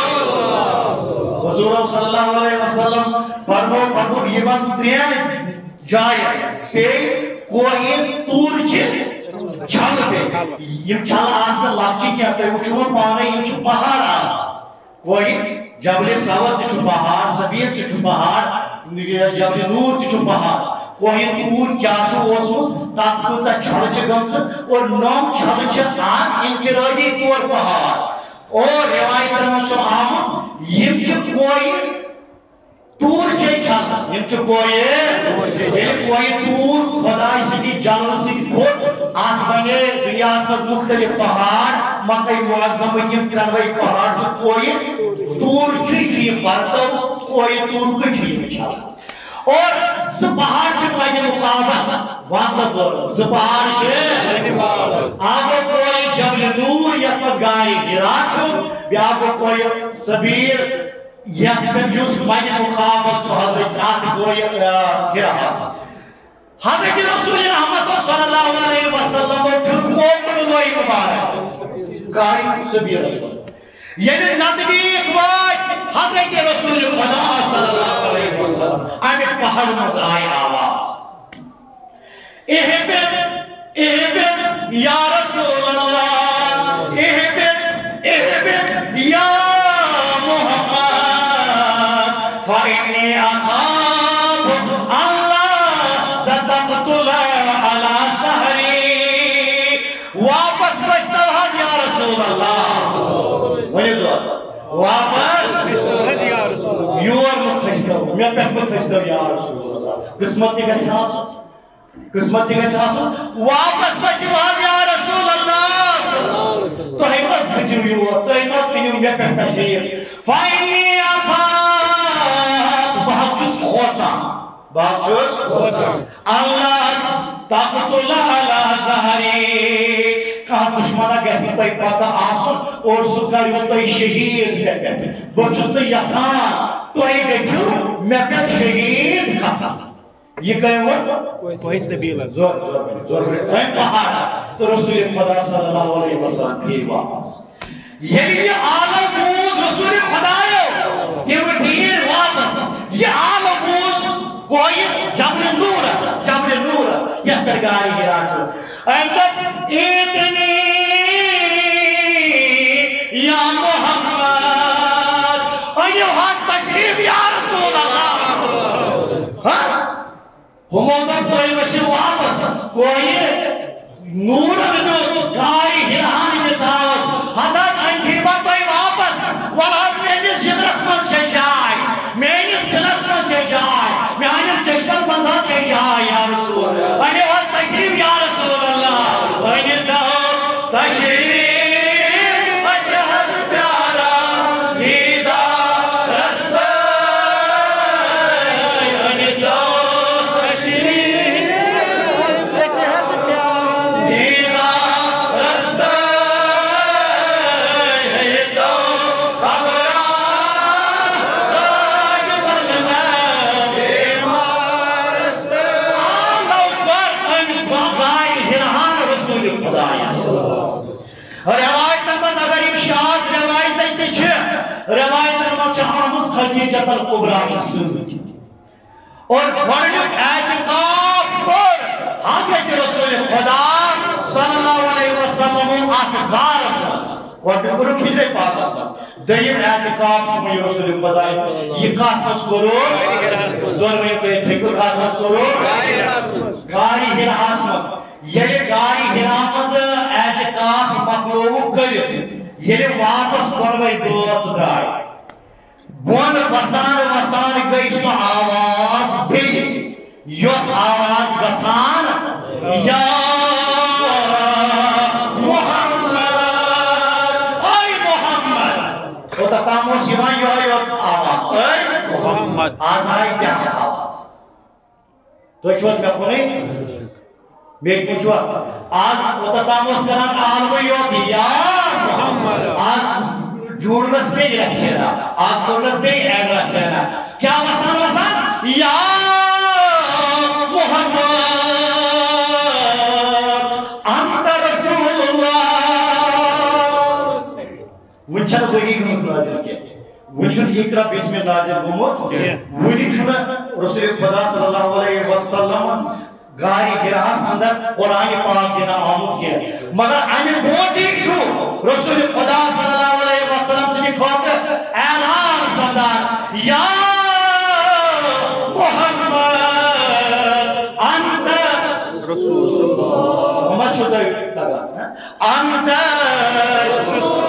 [SPEAKER 1] حضور صلی اللہ علیہ وسلم فرمو فرمو یمن ترین جائے پہ کوئی تور چھے چھل پہ یم چھل آستا لکچی کیا کہ وچھون پانے یم چھو پہاڑ آس کوئی جبل سور تی چھو پہاڑ سفید تی چھو پہاڑ جبل نور تی چھو پہاڑ کوئی تور کیا چھو اوسمت تات کچھا چھل چھے گمس اور نام چھل چھے آس انکرادی تور پہاڑ اور روایت رمض شو آمد یم چھو کوئی تور چھے چھل یم چھو کوئی یہ کوئی تور خدای سکی جانور سکی کھوٹ آت بنے دنیا آسمز مختلف پہاڑ مکہ معظم یم کرنوئی پہاڑ جو کوئی تور چھوئی چھوئی پرتو کوئی تور کوئی چھوئی چھل اور زپہاڑ چھو کوئی مقابل واسا ضرور زپہاڑ چھو آگو کوئی جبل نور یا پس گاری ہرا چھو بی آگو کوئی سبیر یا پھر یوس مجھ مقابل چھو حضرت آتی کوئی ہرا حاصل حضرت رسول رحمت صلی اللہ علیہ وسلم اور پھر کوکن دوئی مبارک گاری سبیر رسول یعنی نزدیک واج حضرت رسول خدا صلی اللہ علیہ وسلم آگے پہاڑ مز آئی آواز احبت احبت یا رسول اللہ احبت احبت یا محمد فإنی اخاف اللہ ستقتل علی ظہری واپس بچتا حض یا رسول اللہ ونی زور واپس یور مخشتو میں پہ مخشتو یا رسول اللہ قسمت دی گچھ آسو قسمت دی گچھ آسو واپس بچتا حض یا رسول اللہ تو ہی مس گچھو یور تو ہی مس کنیوں میں پہ تشریف فائنی آخات بہت چوز خوچا بہت چوز خوچا اللہ تقتل علی ظہری کہا دشمنہ گیسے تائی پاتا آسن اور سکر وہ تائی شہید میں پہ بچوز تائی یسان تائی گچھو میں پہ شہید کھتا یہ کہیں وہ کوئی سبیل ہے زور زور زور میں پہاڑا تو رسول خدا صلی اللہ علیہ وسلم پھر واپس یہ عالم بوز رسول خدا ہے کہ وہ پھر واپس یہ عالم بوز کوئی جبل نور ہے جبل نور ہے یہ پرگاری گرا چھو اندر اتنی یا محمد ایو حاس تشریف یا رسول اللہ ہاں ہمودر کوئی وشی واپس کوئی نور بنو گاری ہرانی جساوس حدد این پھر بات کوئی واپس ولاد میں خدیجۃ الکبریٰ سۭتۍ اور گۄڈنیُک اعتکاف کوٚر حضرت رسول خدا صلی اللہ علیہ وسلم اتھ غارس منٛز گۄڈنیُک کوٚرُکھ ہجرے پاکس منٛز دوٚیِم اعتکاف چھُ مےٚ رسول خدا یہِ کتھ منٛز کوٚروٕ ژورمہِ تُہۍ تھٔکِو کتھ منٛز کوٚروٕ غارِ حِراہس منٛز ییٚلہِ غارِ حِرا منٛز اعتکاف مۄکلووُکھ کٔرِتھ ییٚلہِ واپس دۄنوَے بٲژ درٛاے بۄن وسان وسان گٔے سۄ آواز بیٚیہِ یۄس آواز گژھان یا اوٚتام اوس یِوان یِہوٚے یوت آواز اے محمد آز آیہِ بیٛاکھ آواز تُہۍ چھِو حظ مےٚ کُنٕے بیٚیہِ کُن چھُوا آز اوٚتام اوس کران عالمٕے یوت یا محمد آز جوٗڑنس بیٚیہِ رژھِ ہنا آز کوٚرنس بیٚیہِ اٮ۪ڈ رژھِ ہنا کیٛاہ وسان وسان یا محمد انت رسول اللہ وۄنۍ چھنہٕ وحی گٔمٕژ نازِل کینٛہہ وۄنۍ چھُنہٕ اقرا بسمِ نازِل گوٚمُت وُنہِ چھُنہٕ رسول خدا صلی اللہ علیہ وسلم غارِ حِراہس اندر قرآن پاک دِنہٕ آمُت کینٛہہ مگر امہِ برونٛٹھٕے چھُ رسول خدا صلی اللہ علیہ وسلم سٕنٛدِ خٲطرٕ اعلان سپدان یا محمد انت رسول اللہ محمد چھُو تۄہہِ تگان انت رسول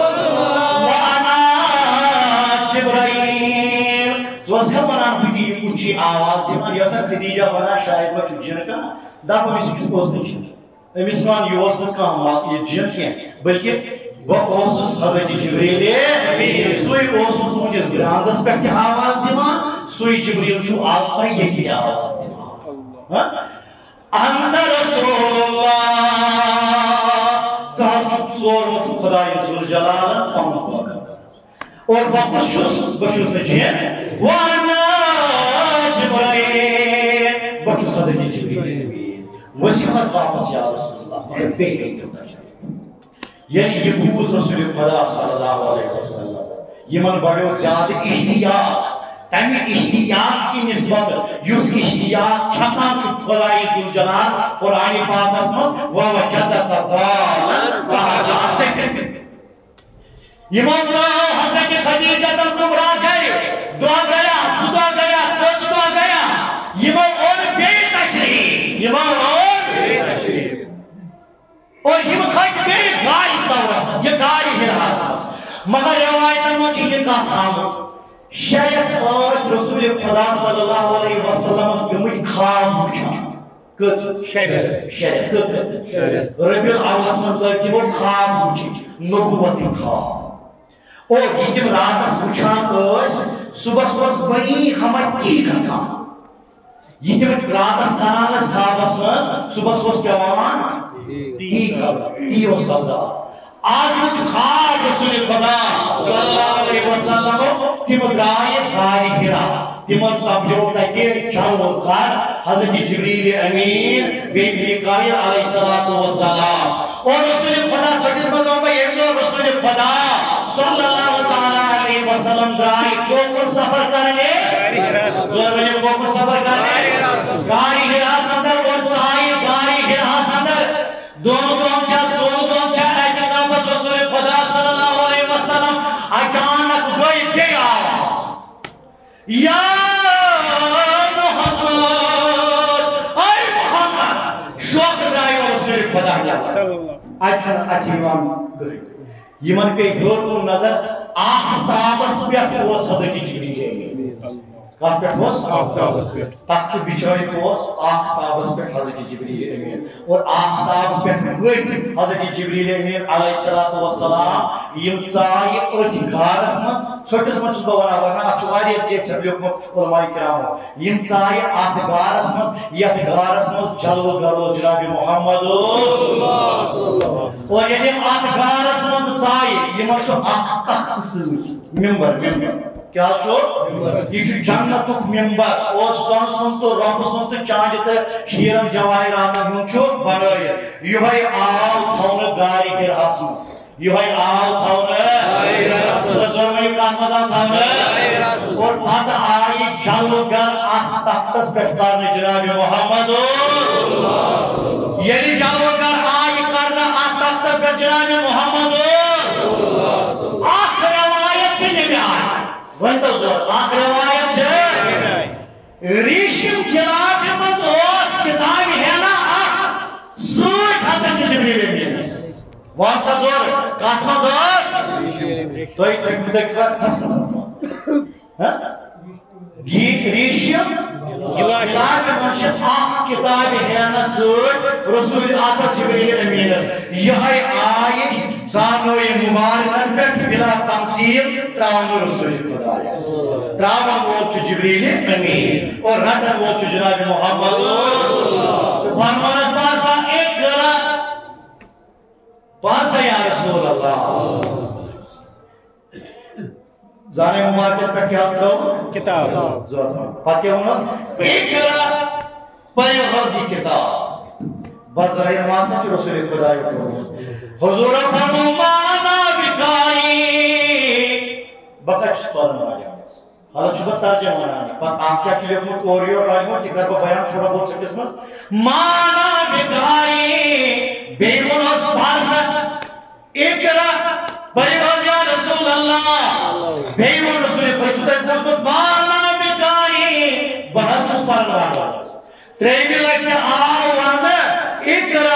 [SPEAKER 1] جبرائیل ژٕ اوسکھا ونان بہٕ دِیہِ کُچی آواز دِوان یہِ ٲسا خدیجہ ونان شاید ما چھُ جِن کانٛہہ دپ أمِس چھُ اوس نہٕ جِن أمِس وَن یہِ اوس نہٕ کانٛہہ یہِ جِن کینٛہہ بٔلکہِ بہٕ اوسُس حضرت جبریٖل سُے اوسُس تُہنٛدِس گرٛاندس پٮ۪ٹھ تہِ آواز دِوان سُے جبریٖل چھُ آز تۄہہِ ییٚتہِ آواز دِوان انت رسول اللہ ژٕ حظ چھُکھ ژورمُت خدایہِ ذوالجلالن پنُن پٲٹھۍ اور واپس چھُس بہٕ چھُس نہٕ جِن وانا جبرائیل بہٕ چھُس حضرت جبریٖل ؤسِو حظ واپس یا رسول اللہ مگر بیٚیہِ أنۍزیو تشریٖف ییٚلہِ یہِ بوٗز رسول خدا صلی اللہ علیہ وسلم یِمن بڑیو زیادٕ اشتیاق تمہِ اشتیاق کہِ نسبت یُس اشتیاق چھکان چھُ خدایہِ ذوالجلال قرآنِ پاکس منٛز ووجدک ضالًا فہدیٰ یِمو درٛاو حضرت خدیجۃ الکبریٰ گرِ دۄہ گیا زٕ دۄہ گیا کٔژ دۄہ گیا یِمو اوٚن بیٚیہِ تشریٖف یِمو اوٚن اور یِم کھٔتۍ بیٚیہِ غارِ ثورس یہِ غارِ حِراہس منٛز مگر رٮ۪وایتن منٛز چھِ یہِ کتھ آمٕژ شاید ٲسۍ رسول خدا صلی اللہ علیہ وسلمس گٔمٕتۍ خواب وٕچھان کٔژ شےٚ رٮ۪تھ شےٚ رٮ۪تھ کٔژ رٮ۪تھ ربیع الاولس منٛز لٲگۍ تِمو خواب وٕچھِتھ نبوتٕکۍ خواب اور یہ تم راتس وچھان ٲسۍ صبحس اوس بٔنی ہما تی گژھان یہ تم راتس کران ٲسۍ خوابس منٛز صبحس اوس پیوان تی کرُن تی اوس سپدان آز وٕچھ خواب رسول خدا صلی اللہ علیہ وسلم تم درٛایہِ غارِ حِرا تمن سپدیو تتہِ جلوٕ خر حضرت جبریل امین بیٚیہِ میکایل علیہ الصلوۃ والسلام اور رسول خدا چھٹِس منٛز ووٚن بہٕ ییٚمہِ دۄہ رسول خدا صلی اللہ تعالیٰ علیہ وسلم درائے کوکن سفر کرنے زور ونیو کوکن سفر کرنے غارِ حِراہس اندر اور ژایہِ غارِ حِراہس اندر دون دون چھا ژون دون چھا اعتکافس رسول خدا صلی اللہ علیہ وسلم اچانک گئی بیٚیہِ آواز یا محمد اے محمد شوق درایو رسول خدا اتہِ چھُنہٕ اَتھِ یِوان گٔے یمن پہ ہیور کن نظر آفتابس پٮ۪ٹھ اوس حضرت جبریٖل کتھ پٮ۪ٹھ اوس آفتابس پٮ۪ٹھ تخت بچھٲیِتھ اوس آفتابس پٮ۪ٹھ حضرت جبریٖل امین اور آفتاب پٮ۪ٹھ ؤتھۍ حضرت جبریٖل امین علیہ الصلوۃ والسلام یم ژایہِ أتھۍ غارس منٛز ژھٔٹِس منٛز چھُس بہٕ ونان ورنہ اتھ چھُ واریاہ زیٹھ چھِ لیوکھمُت علماء کرامو یم ژایہِ اتھ غارس منٛز یتھ غارس منٛز جلوٕ گر اوس جناب محمد اور ییٚلہِ یِم اتھ غارس منٛز ژایہِ یِمن چھُ اکھ تخت سۭتۍ ممبر ممبر کیا چھُ یہِ چھُ جنتُک ممبر اور سۄن سُنٛد تہٕ رۄبہٕ سُنٛد تہٕ چاندِ تہٕ ہیٖرن جوٲہِراتن ہُنٛد چھُ بنٲیِتھ یِہوٚے آو تھاونہٕ غارِ حِراہس منٛز یہ آو تھونے زورمنی کات مزا تھونے اور پتہ آئی جلو گر اخ تختس پہ کرنے جناب محمد یلی جلو گر آئی کرنا اخ تختس پہ جناب محمد اخ روایت چھ نمی آئی ونتا زور اخ روایت چھ ریشم کتاب مز اس کتاب ہے نا اخ سوٹ حضرت جبریل امینس وان سا زور کات مز اس توی تک تک کات ریشم کتاب مز اخ کتاب ہے نا سوٹ رسول آتر جبریل امینس یہ آئی سانوی مبارکن پہ بلا تمثیل تراؤن رسول خدا تراؤن وہ چو جبریل امین اور رتن وہ چو جناب محمد فرمانت پاسا ایک گرہ پاسا یا رسول اللہ زانے مبارکن پہ کیا کرو کتاب پاکے ہونس ایک گرہ پریو غازی کتاب بس ظاہر ماسا چو رسول خدا حضور فرمو مانا بکاری بکچ پرنا آیا حالا چھو بات ترجمہ آنی پت آپ کیا چلے اپنے کوری اور راجموں کی گربہ بیان تھوڑا بہت سے قسمت مانا بکاری بیمون اس پارسا اکرا بریباز یا رسول اللہ بیمون رسول پرشتہ قسمت مانا بکاری بناس چھس پرنا آیا تریمی لگتے آو وانا اکرا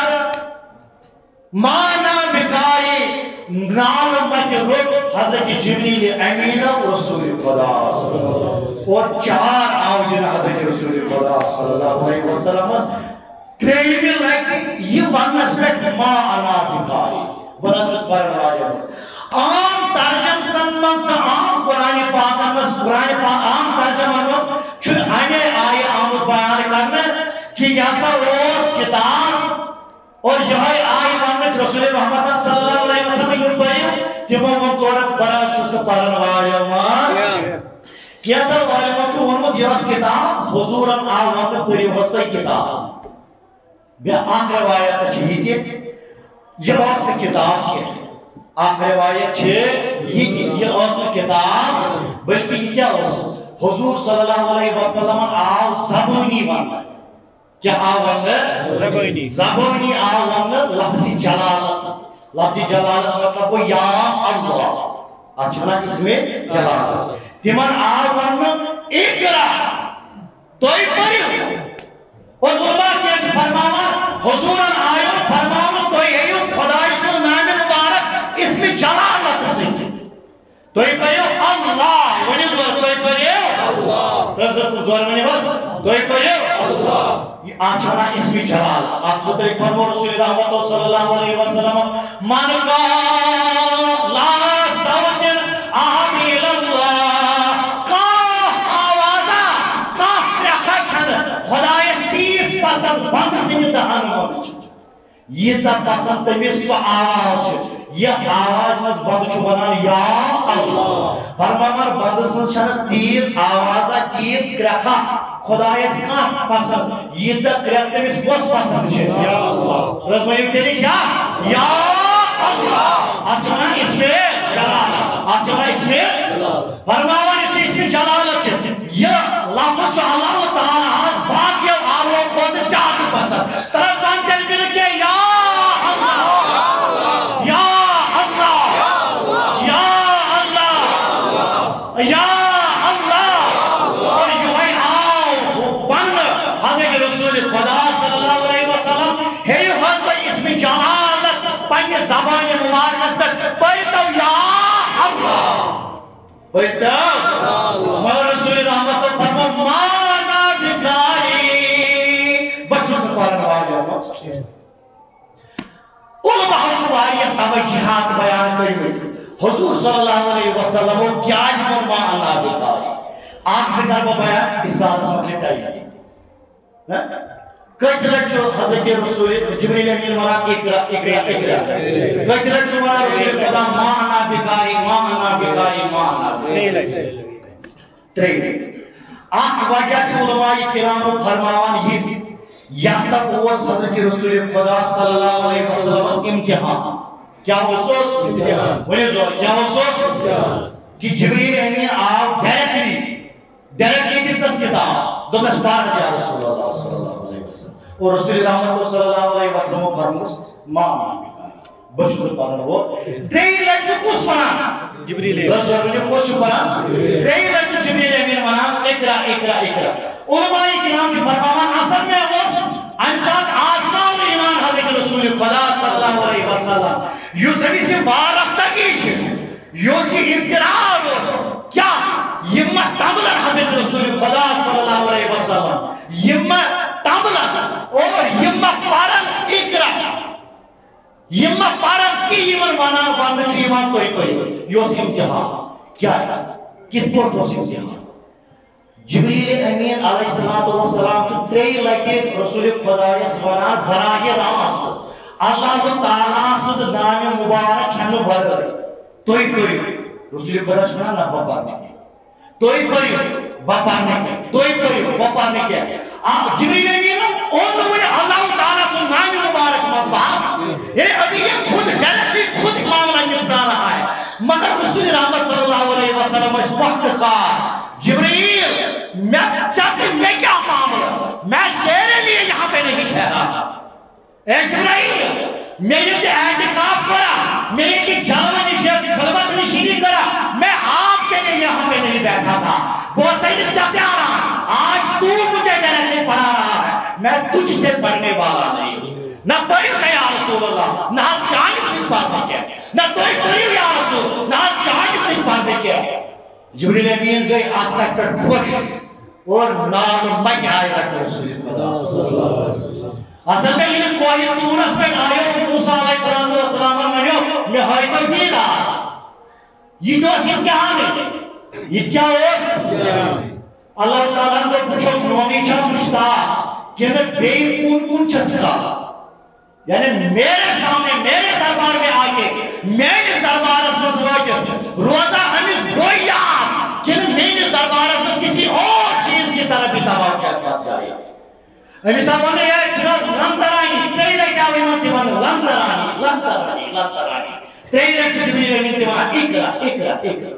[SPEAKER 1] مانا بکاری نال مت رب حضرت جبریل امین رسول خدا اور چار آوجن حضرت رسول خدا صلی اللہ علیہ وسلم تریمی لگی یہ ونس پہ ما انا بکاری بنا جس پر راجہ عام ترجم کن مست عام قرآن پاک مست قرآن پاک عام ترجمہ مست چھو آنے آئے آمد بیان کرنے کہ یاسا روز کتاب اور یہ آئی وانت رسول محمد صلی اللہ علیہ وسلم یہ پڑھیں تمہوں من طورت برا شست پارن وایا مان کیا سا وایا مان چھو ونمت یاس کتاب حضورن آئی وانت پری ہوستا کتاب بیا آخر روایت چاہیے تھی یہ واسط کتاب کے آخر روایت چھے یہ واسط کتاب بلکہ یہ کیا واسط حضور صلی اللہ علیہ وسلم آو زبونی وانت کیا آوانگا زبونی زبونی آوانگا لفظی جلالت لفظی جلالت مطلب وہ یا اللہ اچھنا اس میں جلالت تیمان آوانگا اکرا توی پریو اور علماء کیا چھ فرماما حضورن آئیو فرماما توی ایو خدای سو نام مبارک اس میں جلالت سے توی پریو اللہ ونی زور توی پریو اللہ ترزر زور منی بس توی پریو اللہ آچھانا اسمی جلال آپ مدرک فرمو رسول رحمت صلی اللہ علیہ وسلم من کا لا سوتن آمیل اللہ کاہ آوازہ کاہ رکھا چھن خدایس تیز پسند بند سنی دہن موزی چھن یہ چا پسند تمیز سو آواز چھن یہ آواز مز بند چھو بنان یا اللہ فرمامر بند سن چھن تیز آوازہ تیز رکھا خدایس کام پسند یہ چا کریت تمیز کس پسند چھن یا اللہ رضمانی تیلی کیا یا اللہ اچھنا اس میں جلالت اچھنا اس میں فرماوان اس اس میں جلالت چھن یہ لفظ جو اللہ تعالیٰ آز باقی آلو خود چاہتی پسند ترزبان تیل مل کے یا اللہ یا اللہ یا اللہ یا زبان مبارکت پر پڑھتا یا اللہ پڑھتا مگر رسول رحمت فرما مانا بکاری بچوں سے پارن واجہ مس علماء چواری توجیحات بیان کری حضور صلی اللہ علیہ وسلم وہ کیا ہے مانا بکاری آنکھ سے کر بیان اس بات سے مطلب تاریخ کچرت چھو حضرت رسول جبریل امین مراد اقرا اقرا اقرا کچرت چھو مراد رسول خدا مانا بکاری مانا بکاری مانا بکاری تری آنکھ وجہ چھو علماء کرام فرماوان یہ یاسف اوس حضرت رسول خدا صلی اللہ علیہ وسلم امتحان کیا حصوص ونی زور کیا حصوص کہ جبریل امین آو ڈائریکٹلی ڈائریکٹلی کس دس کتاب دو میں بار یا رسول اللہ صلی اللہ علیہ وسلم اور رسول رحمت صلی اللہ علیہ وسلم فرموس ماں بچو پارن وہ تری لچ کس ونا جبریل رسول نے کچھ پڑھا تری لچ جبریل امین ونا اقرا اقرا اقرا علماء کرام کی فرمان اثر میں وہ انسان آزمان ایمان حضرت رسول خدا صلی اللہ علیہ وسلم یو سبھی سے وارفتہ کی یو سی استرار کیا یمت تابلن حضرت رسول خدا صلی اللہ علیہ وسلم یمت تابلن اور یمت پارن اقرا یمت پارن کی ایمان وانا وانا چو ایمان تو ہی پڑی یو سی امتحان کیا ہے کت پوٹ ہو سی امتحان جبریل امین علیہ السلام چو تری لگے رسول خدا سبحانہ براہ راست اللہ تعالیٰ سد نام مبارک ہنو بھر تو ہی پڑی رسول خدا سبحانہ نہ بپارنے کے تو ہی پڑی بپارنے کے تو ہی پڑی بپارنے کے جبریل امین ان لوگوں نے اللہ تعالیٰ سد نام مبارک مصباح یہ ابھی یہ خود ڈائریکٹلی خود معاملہ نپٹا رہا ہے مگر رسول رحمت صلی اللہ علیہ وسلم اس وقت کا جبریل میں چاہتے میں کیا معاملہ میں تیرے لیے یہاں پہ نہیں ٹھہرا اے جبرائیل میرے تے اعتکاف کرا میرے تے جلوہ نشیت خلوت نشینی کرا میں آپ کے لیے یہاں پہ نہیں بیٹھا تھا وہ سید سے پیارا آج تو مجھے ڈائریکٹلی پڑھا رہا ہے میں تجھ سے پڑھنے والا نہیں ہوں نہ کوئی خیا رسول اللہ نہ چاند سے پڑھنے کیا نہ کوئی پڑھی یا رسول نہ چاند سے پڑھنے کیا جبریل امین گئی آتھا پر خوش اور نام مجھ آئے رکھ رسول خدا اصل میں یہ کوئی تورس میں آئے موسیٰ علیہ السلام منیو میں ہوئی تو دیدہ یہ تو اس امتحان ہے یہ کیا ہو اللہ تعالیٰ نے پوچھو نومی چاہ مشتا کہ میں بے کون کون چسکا یعنی میرے سامنے میرے دربار میں آگے میرے دربار اس میں سواجر روزہ ہمیں کوئی یاد کہ میرے دربار اس میں کسی اور چیز کی طرف بھی تباہ کیا بات جائے امی صاحب نے یہ چنات لندرانی تریلے کیا ہوئی منتبان لندرانی لندرانی لندرانی تریلے سے جبریل منتبان اکرا اکرا اکرا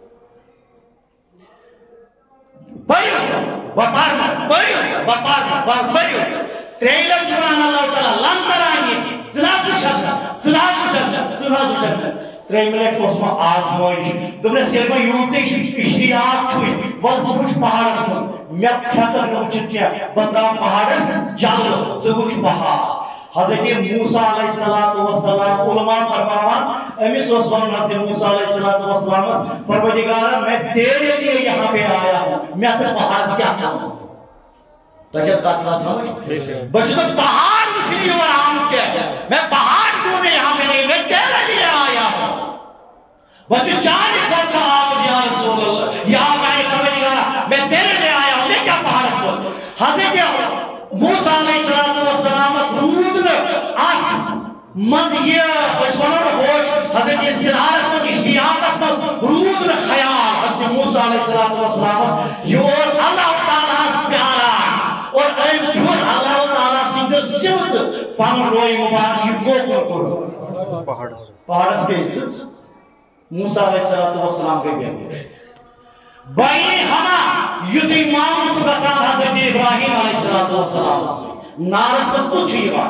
[SPEAKER 1] بریو بپارنا بریو بپارنا بریو تریلے چنان اللہ تعالیٰ لندرانی زنازو شبنا زنازو شبنا زنازو شبنا ترے ملک اسما آزمائش تم نے سیلمہ یوتے اشتیاق چھوئی وقت کچھ پہاڑ اسما میں کھتر نوچت کیا بطرا پہاڑ سے جال زوچ پہاڑ حضرت موسیٰ علیہ السلام علماء فرماوان امیس رسول نزد موسیٰ علیہ السلام پروردگارہ میں تیرے لیے یہاں پہ آیا ہوں میں تو پہاڑ سے کیا کروں تجھے قاتلہ سمجھ بچہ پہاڑ مشری اور عام کیا میں پہاڑ کیوں میں یہاں میں نہیں میں تیرے لیے آیا ہوں بچہ چاند کھول کا آمد یا رسول اللہ یا میں پروردگارہ میں تیرے لیے آیا ہوں میں کیا پہاڑ سے حضرت موسیٰ علیہ السلام رود نے آج مزیہ بشمانہ ہوش حضرت استنارت میں اشتیاقت میں رود نے خیال حضرت موسیٰ علیہ السلام یوز اللہ تعالیٰ سے پیارا اور ایم دور اللہ تعالیٰ سے سیوت پانو روئی مبارک یہ کو کرو پہاڑ سے عزت موسیٰ علیہ السلام کے بیان بھائی ہمیں یوتی مام چو بچان حضرت ابراہیم علیہ السلام نارس بس کچھ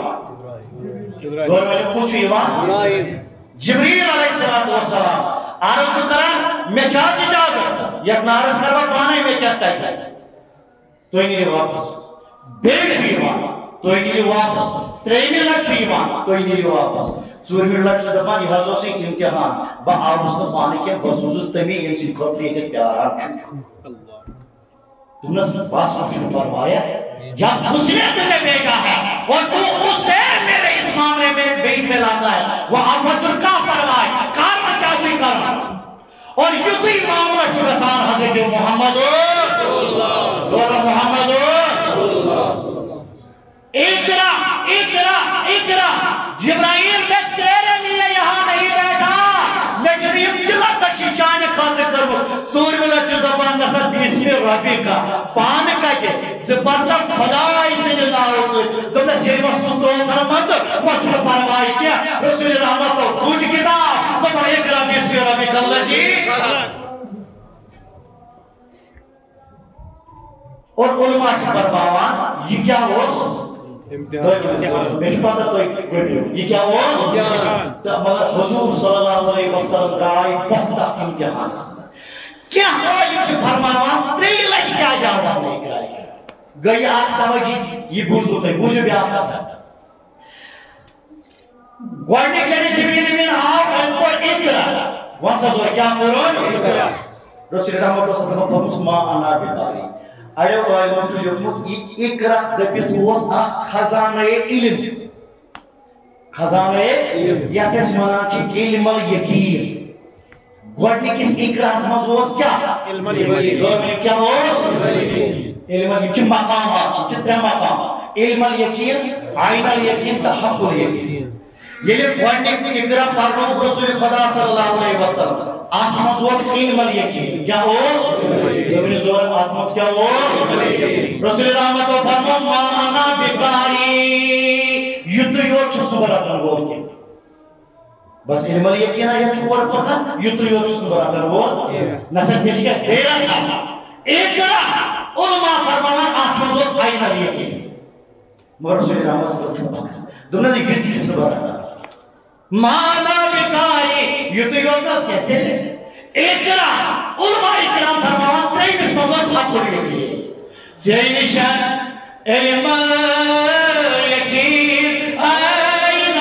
[SPEAKER 1] ایوان دور میں کچھ ایوان جبریل علیہ السلام آرہ چو کران میں چاہت اجازت یک نارس کروا پانے میں کہتا ہے تو ہی نہیں واپس بیچ ایوان تو ہی نہیں واپس تریمی لچ ایوان تو ہی نہیں واپس ژوٗرمہِ لٹہِ چھُ دپان یہِ حظ اوسُے امتحان بہٕ آوُس نہٕ پانہٕ کینٛہہ بہٕ سوٗزُس تٔمی ییٚمہِ سٕنٛدِ خٲطرٕ ییٚتہِ پیاران چھُ دوٚپنس بس چھُنہٕ پرواے جب اس نے تجھے بھیجا ہے اور تو اس سے میرے اس معاملے میں بیچ میں لاتا ہے وہ آپ بچن کا پرواہ کارما کیا چی کرنا اور یوتی معاملہ چھو گسان حضرت محمد اور محمد اقرا اقرا اقرا جبرائیل میں تیرے لیے یہاں نہیں بیٹھا میں جبیم جلہ کشی چانے خاطر کرو سور ملا چیز دبان نصر بسم ربی کا پان کا جے زبرسا خدای سے اللہ رسول تم نے وقت یہ سنترو تھا مز وچھ پروائی کیا رسول رحمت تو کچھ کتاب تو پر اقرا بسم ربک الذی اور علماء چھ پرواوان یہ کیا ہوس میرے پتہ تو یہ کیا ہوس مگر حضور صلی اللہ علیہ وسلم درائے بہتہ امتحان کیا عالم چھ فرماوان تری لٹ کیا جواب نہیں کرائی گئی آٹھ توجہ یہ بوزو تھے بوزو بھی آپ کا گوڑنے کے لئے جبریل من آو ان پر اقرا وہاں سے زور کیا قرآن رسول رحمت و صلی اللہ مسلمان انا بکاری اڑے علم چھ لیکمت اقرا دبیت ہوس اخ خزانہ علم خزانہ علم یا تس منان چھ علم الیقین گوڑنے کس اقرا سمجھ ہوس کیا علم الیقین کیا ہوس علم الیقین مقام چھ ترے مقام علم الیقین عین الیقین تحق الیقین یہ گوڑنے کو اقرا پڑھنو رسول خدا صلی اللہ علیہ وسلم آتماز ہوس علم الیقین کیا ہوس زمین زور آتماز کیا ہوس رسول رحمت و فرمو مانا بکاری یتو یو چھس براتن گول کے بس علم الیقین یا چھوڑ پکا یتو یو چھس براتن گول نصر تھی لکھا دیرا تھا اقرا علماء فرمان آتماز ہوس عین الیقین مگر رسول رحمت صلی اللہ علیہ وسلم دنیا نے یتی چھس براتن مانا بکاری یتو یو کس کہتے ہیں اقرا علماء اکرام فرمان تری بسمزوس حق الیقین زینشن علم الیقین آئین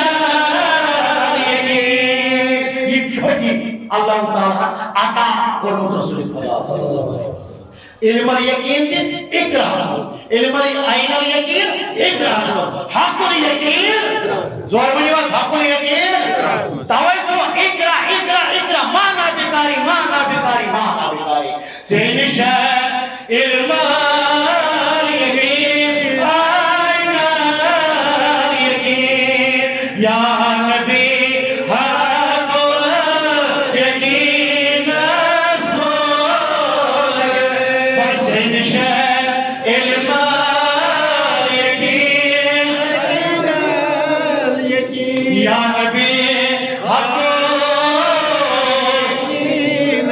[SPEAKER 1] الیقین یہ چھوٹی اللہ تعالیٰ عطا قرمت رسول خدا صلی اللہ علیہ وسلم علم الیقین دن اقرا سمز علم عین الیقین اقرا سمز حق الیقین زور منی واس حق الیقین توجہ اقرا اقرا اقرا مانا بکاری مانا بکاری مانا بکاری زینشن علم الیقین عین الیقین یا نبی حق الیقین اسمو لگے زینشن علم الیقین یا نبی حق الیقین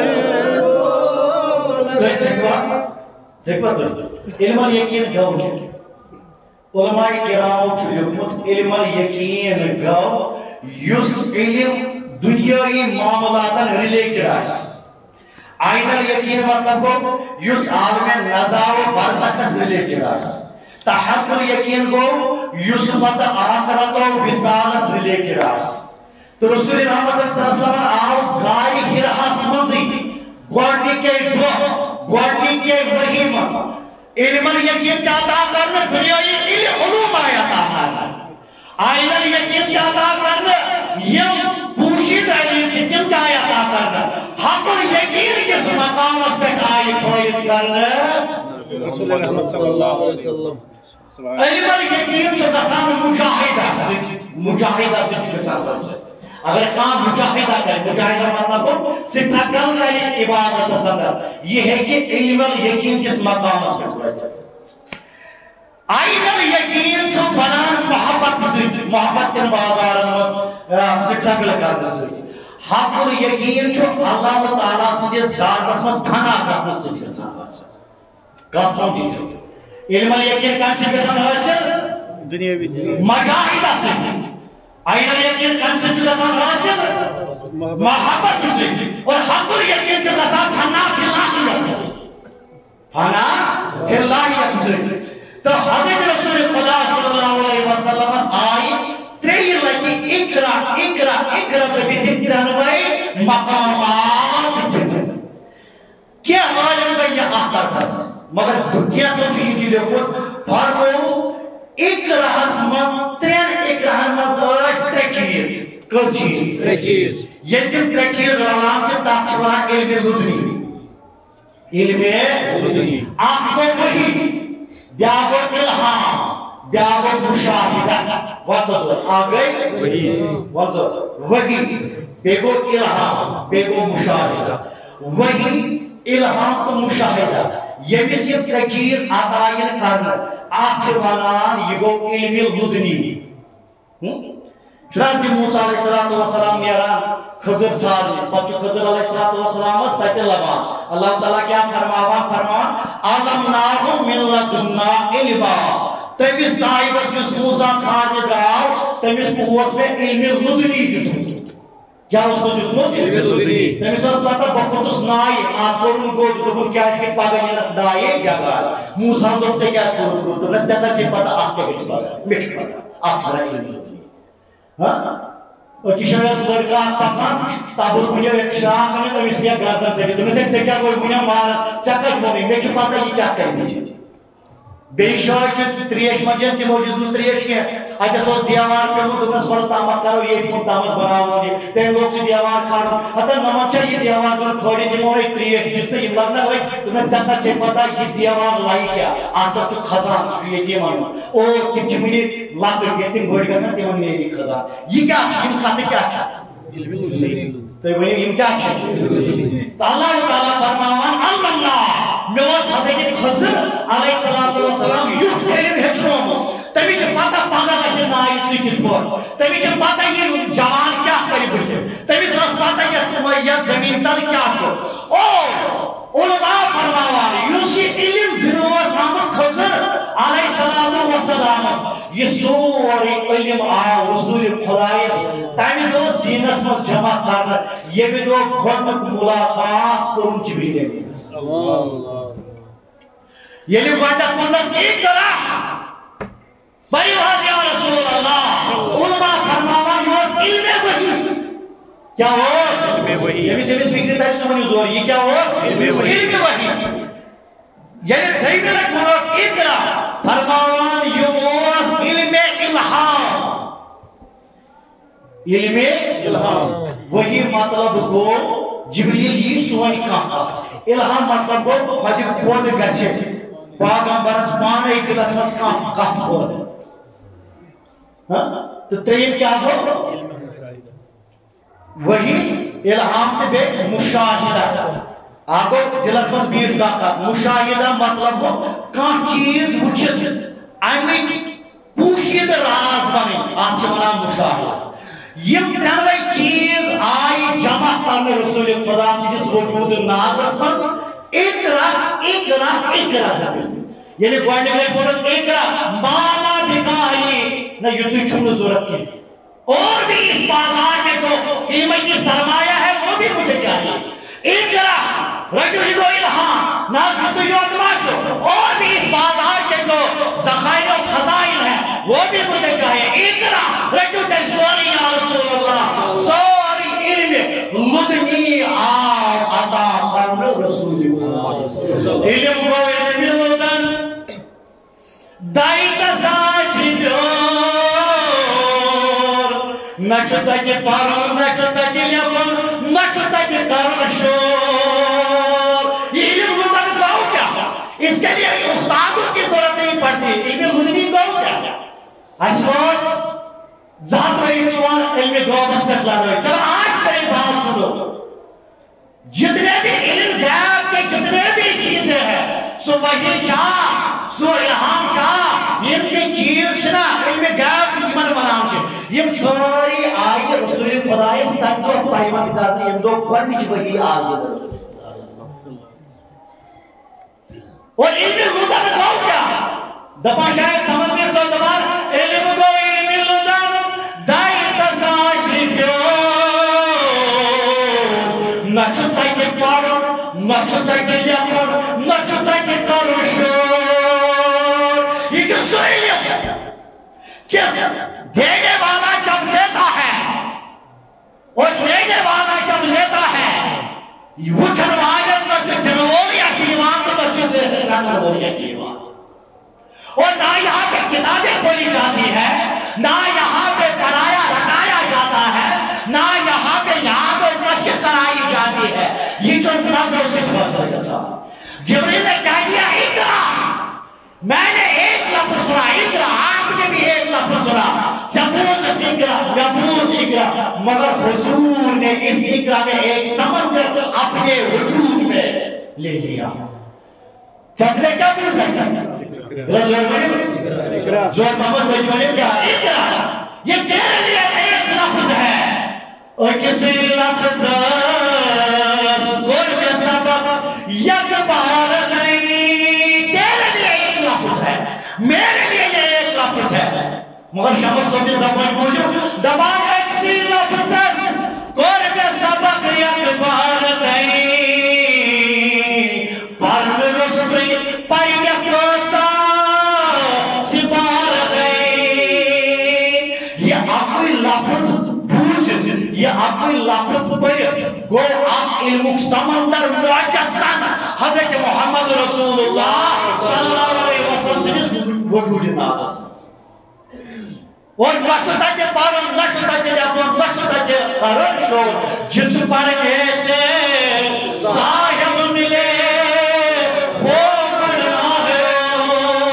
[SPEAKER 1] اسمو لگے دیکھ بات علم الیقین گو کیا علماء کرام چھو لکمت علم الیقین گو یس علم دنیای معاملاتاً ریلیٹڈ آس عین الیقین مطلب گو یس عالم نزا و برزخس ریلیٹڈ آس تحق الیقین گو یس پت آخرت و وصالس ریلیٹڈ آس تو رسول رحمت صلی اللہ علیہ وسلم آو گاری ہرہاس منزی گوڑنی کے دو گوڑنی کے وحی منز علم الیقین کیا عطا کرنا دنیای علم علوم آیا عطا کرنا عین الیقین کیا عطا کرنا یم پوشید علم جتن کیا عطا کرنا حق الیقین کس مقام اس پہ آئی فویز کرنا رسول اللہ صلی اللہ علیہ وسلم علم الیقین چھو دسان مجاہدہ سے مجاہدہ سے چھو دسان سے اگر کام مجاہدہ کرے مجاہدہ مطلب کو سترگل کرے عبادت صدر یہ ہے کہ علم الیقین کس مقام اس پر جاتا ہے عین الیقین چھو بنان محبت سے محبت کے بازار میں سترگل کرنے سے حق الیقین چھو اللہ تعالیٰ سے ذات اسمس بھنا قسم سے جاتا ہے کہت سمجھی سے علم الیقین کان سے قسم حاصل دنیاوی سے مجاہدہ سے عین الیقین کان سے جلسان حاصل محبت سے اور حق الیقین سے قسم بھنا فی اللہیت سے بھنا فی اللہیت سے تو حضرت رسول خدا صلی اللہ علیہ وسلم آئی تری لگی اقرا اقرا اقرا ببیت تنوی مقامات جن کیا عالم بھئی یہ آخر بس مگر دنیا سوچو یہ دیلے خود فرمو اقرا حسمز تین اقرا حسمز آج تری چیز کس چیز تری چیز یہ دن تری چیز رلام سے تاچوا علم لدنی علم لدنی آخ کو وہی بیاگو الہام بیاگو مشاہدہ وانسا آگئی وہی وانسا وہی بیگو الہام بیگو مشاہدہ وہی الہام تو مشاہدہ یمس یہ ترے چیز عطائن کرنا آچ ونان یہ گو علم لدنی حضرت موسیٰ علیہ السلام نیران خضر ژھارنہِ پتہٕ چھُ خضر علیہ السلامس تتہِ لبان اللہ تعالیٰ کیا فرماوان فرماوان علمناہ من لدنا علما تمس صاحبس یُس موسیٰ ژھارنہِ درٛاو تمس اوس مےٚ علم لدنی دیُتمُت کیا اس کو دیُتمُت تمس ٲس پتہ بہٕ کھوٚتُس نایہِ اتھ کوٚرُن گوٚو دوٚپُن کیازِ کہ پگہہ یِنہٕ دایہِ جگہ موسیٰ دوٚپ ژےٚ کیازِ کوٚرُتھ گوٚو دوٚپنس ژےٚ کتہِ چھے پتہ اتھ کیاہ گژھِ پگہہ مےٚ چھِ پتہ اتھ چھُ علم لدنی کشمیرس لڑکا پکان تبل بنیو ایک شاخ نے تمس کیا گردن ژٹِتھ تمس ژےٚ کیٛاہ گوٚو بنیو ماران ژےٚ کتہِ ووٚنُے مےٚ چھُ پتہ یہِ کیٛاہ کرِ بِچٲرۍ بیٚیہِ جایہِ چھِ تریش منٛز تِمو دِژ نہٕ تریش کینٛہہ اتٮ۪تھ اوس دیوار پیوٚمُت دوٚپنس وَلہٕ تامتھ کرو ییٚتہِ کُن تامتھ بناوون یہِ تٔمۍ لوگ سُہ دیوار کھالُن ہتا نمن چھا یہِ دیوار دیُن کھٲلِتھ دِمو ہے تریش دِژ تہٕ یِم لگنا وۄنۍ دوٚپنس ژےٚ کتھ چھے پتہ یہِ دیوار لایہِ کیٛاہ اتھ پٮ۪ٹھ چھُ خزان سُہ چھُ ییٚتیٖمن منٛز اور تِم چھِ وٕنہِ لۄکٕٹۍ ییٚلہِ تِم بٔڑۍ گژھن تِمن نیرِ خزان یہِ کیٛاہ چھُ یِم کتھٕ کیٛاہ چھِ تُہۍ ؤنِو یِم کیٛاہ چھِ تہٕ اللہ تعالیٰ فرماوان اللہ مےٚ اوس حضرت خضر علیہ السلام یُتھ علم ہیٚچھنومُت تٔمِس چھِ پتہ پگہہ گژھِ نایہِ سۭتۍ یِتھ پٲٹھۍ تٔمِس چھِ پتہ یہِ جوان کیٛاہ کرِ بٕتھِ تٔمِس ٲس پتہ یتھ یتھ زمیٖن تل کیٛاہ چھُ او علماء فرماوان یُس یہِ علم دِنہٕ اوس آمُت خضر علیہ السلامس یہ سورے علم آو رسول خدایس تمہِ دۄہ سیٖنس منٛز جمع کرنہٕ ییٚمہِ دۄہ گۄڈنیُک مُلاقات کوٚرُن جبریٖل امیٖنس ییٚلہِ گۄڈنیٚتھ ووٚننس اقرا پٔرِو حظ یا رسول اللہ علماء فرماوان یہِ اوس علمِ وحی کیا اوس ییٚمِس ییٚمِس فِکرِ ترِ سُہ ؤنِو زورٕ یہِ کیٛاہ اوس علمِ وحی ییٚلہِ دٔیمہِ لٹہِ ووٚننس اقرا فرماوان یہِ اوس علمِ الہام علمِ الہام وحی مطلب گوٚو جبریٖل یی سونہِ کانٛہہ کتھ الہام مطلب گوٚو خۄدِ خۄد گژھِ پیغمبرس پانے دلس منٛز کانٛہہ کتھ پٲدٕ تہٕ ترٛیٚیِم کیٛاہ گوٚو وحی الہام تہٕ بیٚیہِ مُشاہِدہ اکھ گوٚو دلس منٛز بیٖٹھ کانٛہہ کتھ مُشاہِدہ مطلب گوٚو کانٛہہ چیٖز وٕچھِتھ امیِکۍ پوٗشِدٕ راز ونٕنۍ اتھ چھِ ونان مُشاہِدہ یم ترٛٮ۪نوَے چیٖز آیہِ جمع کرنہٕ رسول خدا سٕنٛدِس وجوٗدٕ نازس منٛز اقرا اقرا اقرا دپِتھ ییٚلہِ گۄڈنِکۍ لٹہِ ووٚنُکھ اقرا مانا بِکاری نہ یُتُے چھُم نہٕ ضروٗرت کینٛہہ اور بھی اس بازار میں جو قیمتی سرمایہ ہے وہ بھی مجھے چاہیے اقرا رٹو یہ گو الہام نہ تو یوت ما چھو اور بھی اس بازار کے جو ذخائر و خزائن ہیں وہ بھی مجھے چاہیے اقرا رٹو تیل سوری یا رسول اللہ سوری علم لدنی آو عطا کرن رسول اللہ علم گو علم لدن دائی تساسی بیور نہ چھو تاکہ پارن نہ چھو تاکہ لیکن نہ چھو تاکہ کرن شور یہ علم لدن گو کیا اس کے لیے استادوں کی ضرورت نہیں پڑتی علم لدنی گو کیا اسموت ذات وری چوان علم گوبس پہ لڑائی چلو آج کئی بات سنو جتنے بھی علم غیب کے جتنے بھی چیزیں ہیں سو وحی چاہ سو الہام چاہ یم کی چیز چھنا علم غیب کی من بنام چھ یم ساری آئی رسول خدایس تک کو پائمت کرتے یم دو گھرنچ وحی آگے رسول اور علم لدن گو کیا دپا شاید سمجھ میں سو دبار علم گو علم لدن دائی تساشی پیو نہ چھتائی کے پارو نہ چھتائی کے لیکن نہ چھتائی کے کرو شور یہ جو سوئیت ہے کیا دینے والا جب لیتا ہے اور لینے والا جب لیتا ہے وہ چھنوائن نہ چھنوڑیا کی ایمان تو نہ چھنوڑیا کی ایمان اور نہ یہاں پہ کتابیں کھولی جاتی ہے نہ یہاں پہ پڑھایا رٹایا جاتا ہے نہ یہاں پہ یہاں پہ نشر کرائی جاتی ہے یہ جو نظروں سے کھوسا جاتا جبریل نے کہہ دیا اقرا میں نے ایک لفظ سنا اقرا آپ نے بھی ایک لفظ سنا جبوز اقرا جبوز اقرا مگر حضور نے اس اقرا میں ایک سمندر اپنے وجود میں لے لیا چت میں کیا پوچھ سکتا ہے زور بنیم زور محمد کوئی بنیم کیا اقرا یہ تیرے لیے ایک لفظ ہے اور کسی لفظ گور کے سبب یک بار نہیں تیرے لیے ایک لفظ ہے میرے لیے یہ ایک لفظ ہے مگر شمس سوچے زبان موجود دبان ایک سی لفظ ہے گور کے سبب یک بار نہیں پر رسوی پائی کچا سپار نہیں یہ آپ لفظ بوجھ یہ آپ لفظ پڑھ گو آپ علم سمندر معجد سن حضرت محمد رسول اللہ صلی اللہ علیہ وسلم سے وجود ناتس اور لچھتا کے پارن لچھتا کے لیپن لچھتا کے قرن شو جس پر کیسے صاحب ملے وہ پڑھنا ہے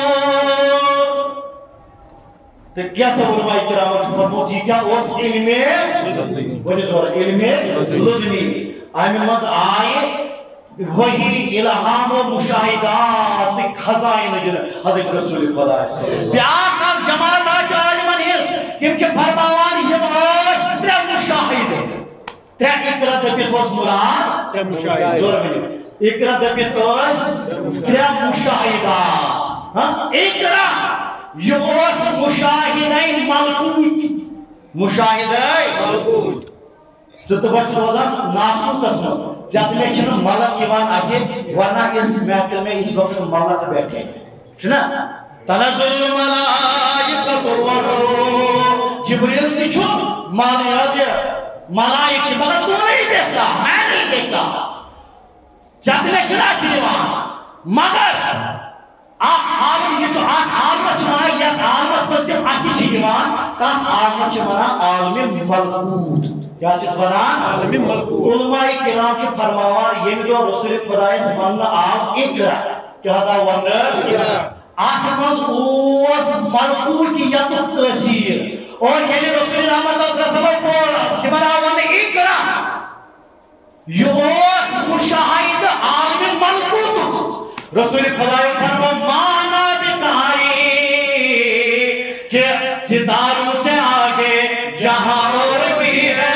[SPEAKER 1] تو کیا سب علماء کرام چھو فرموت یہ کیا اس علم بنی زور علم لدنی آئی میں مز آئے وہی الہام و مشاہدات خزائن جن حضرت رسول خدا ہے بیاک آپ جماعت آج عالمان ہے تم چھ فرماوان یہ آش ترے مشاہد ترے اقرا دبیت واس مراد ترے مشاہد زور میں اقرا دبیت واس ترے مشاہدات اقرا یہ واس مشاہدین ملکوت مشاہدین ملکوت ست بچ روزان ناسو قسمت زیادہ میں چھنا ملک یوان آتے ورنہ اس محفل میں اس وقت ملک بیٹھے چھنا تنزل الملائکۃ والروح جبریل کی چھو مالی رضی ملائک مگر تو نہیں دیکھتا میں نہیں دیکھتا زیادہ میں چھنا یوان مگر عالم یہ جو عالم چھنا یا عالم پس جب آتی چھ یوان تا عالم چھنا عالم ملکوت کیا چیز بنان عالم ملکوت علماء کرام چھ فرماوان یہ جو رسول خدای سبحانہ آپ اقرا کیا حضا ونر اقرا آتماز اوز ملکوت کی یتک تحصیل اور یہ رسول رحمت اللہ صلی اللہ علیہ وسلم پورا کہ بنا ون اقرا یہ اوز مشاہد عالم ملکوت رسول خدای فرماوان مانا بکاری کہ ستاروں سے آگے جہاں اور بھی ہے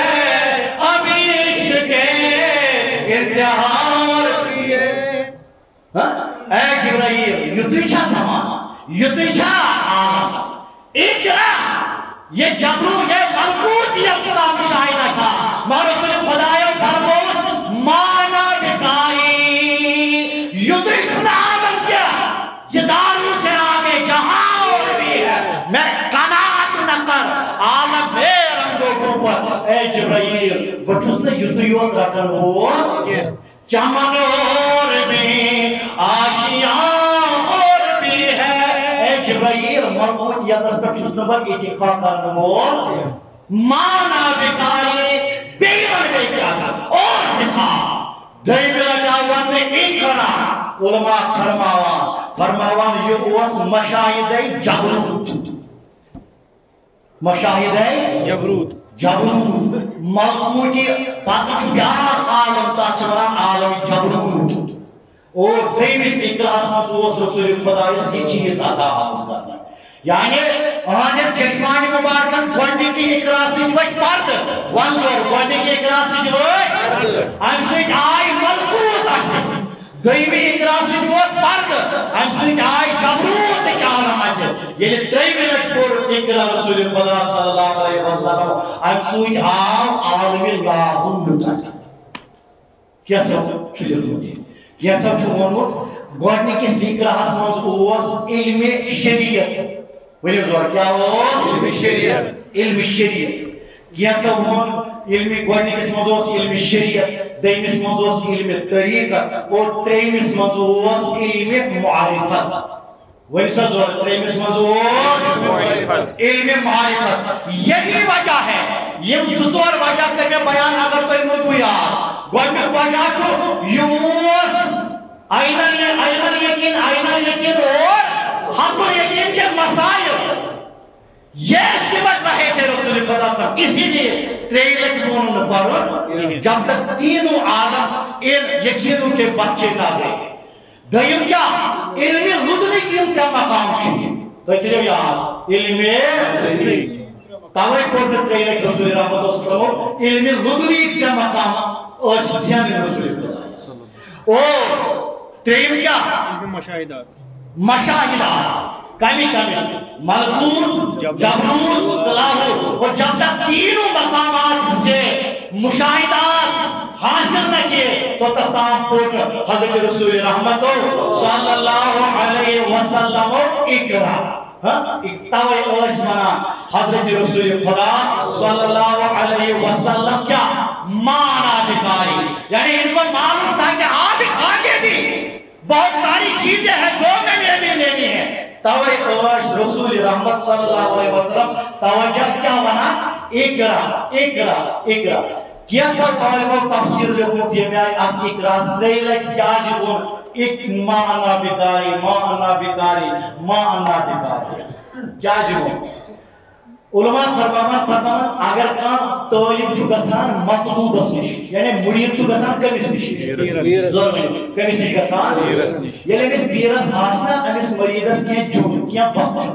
[SPEAKER 1] اے جبرائیل یدوی چھا سامان یدوی چھا آمد اقرا یہ جبرو یہ ملکوت یہ خدا مشاہدہ تھا مگر رسول خدایو فرموز مانا بکائی یدوی چھنا آمد کیا ستاروں سے آگے جہاں اور بھی ہے میں قناعت نکر عالم بے رنگوں پر اے جبرائیل بچوس نے یدوی وقت رکھن ہوا چمن اور بھی آشیاں اور بھی ہے اے جبرائیل ملکوت یادس پر چھوس نبر اتفاق کرنمول مانا بکاری بیون بے کیا تھا اور دکھا دائی بلا جاوان نے اقرا علماء فرماوان فرماوان یہ اس مشاہدہ جبروت مشاہدہ جبروت جبروت ملکوتی پاکی چھو بیار عالم تا چورا عالم جبروت اور دیمیس اقراس مصوص رسول خدا اس کی چیز عطا حمد کرنا یعنی آنیت چشمانی مبارکن گوڑنی کی اقراسی جوٹ پارد وانزور گوڑنی کی اقراسی جوٹ ہم سوچ آئی ملکوت آتی دیمی اقراسی جوٹ پارد ہم سوچ آئی جبروت کیا عالم آتی یہ دری منٹ پر اقرا رسول خدا صلی اللہ علیہ وسلم ہم سوچ آو عالم لاہوت آتی کیا سب چھو ہوتی کیا سب چھو ہوتی گوڑنی کس اقراس منز اوز علم شریعت ولی زور کیا اوز علم شریعت علم شریعت کیا سب ہوتی علم گوڑنی کس منز اوز علم شریعت دیمس منز اوز علم طریقت اور تریمس منز اوز علم معرفت ولی سا زور تریمس منز اوز علم معرفت یہی وجہ ہے یہ زور وجہ کر میں بیان اگر تو امود ہویا گوڑنی وجہ چھو یوز آئین الیقین آئین الیقین اور حق الیقین کے مسائل یہ سمت رہے تھے رسول خدا صاحب اسی لیے تریلے کی دونوں نے پڑھو جب تک تینوں عالم ان یقینوں کے بچے نہ گئے دیم کیا علم لدنی کی کیا مقام چھ تو تجھے یاد علم تاوی پورد تریلک رسول رحمت وسلم علم لدنی کیا مقام اس زیان رسول اللہ اور تریم کیا
[SPEAKER 2] مشاہدات
[SPEAKER 1] مشاہدات کمی کمی ملکوت جبروت تلاوت اور جب تک تینوں مقامات سے مشاہدات حاصل نہ کیے تو تمام پورن حضرت رسول رحمت صلی اللہ علیہ وسلم اقرا اکتاوی اوش منا حضرت رسول خدا صلی اللہ علیہ وسلم کیا مانا بکاری یعنی ان کو معلوم تھا کہ آپ آگے بھی بہت ساری چیزیں ہیں جو میں نے بھی لینی ہے توئی اوش رسول رحمت صلی اللہ علیہ وسلم توجہ کیا بنا اقرا اقرا اقرا کیا سا طالبوں تفسیر لکھنت یہ میں آئی آپ اقراز تریلک کیا جدون ایک مانا بکاری مانا بکاری مانا بکاری کیا جدون علماء فرمان فرمان اگر کان طالب چھو گسان مطلوب اس نش یعنی مرید چھو گسان کمیس نش کمیس نش گسان یعنی امیس بیرس آسنا امیس مریدس کیا جون کیا بخش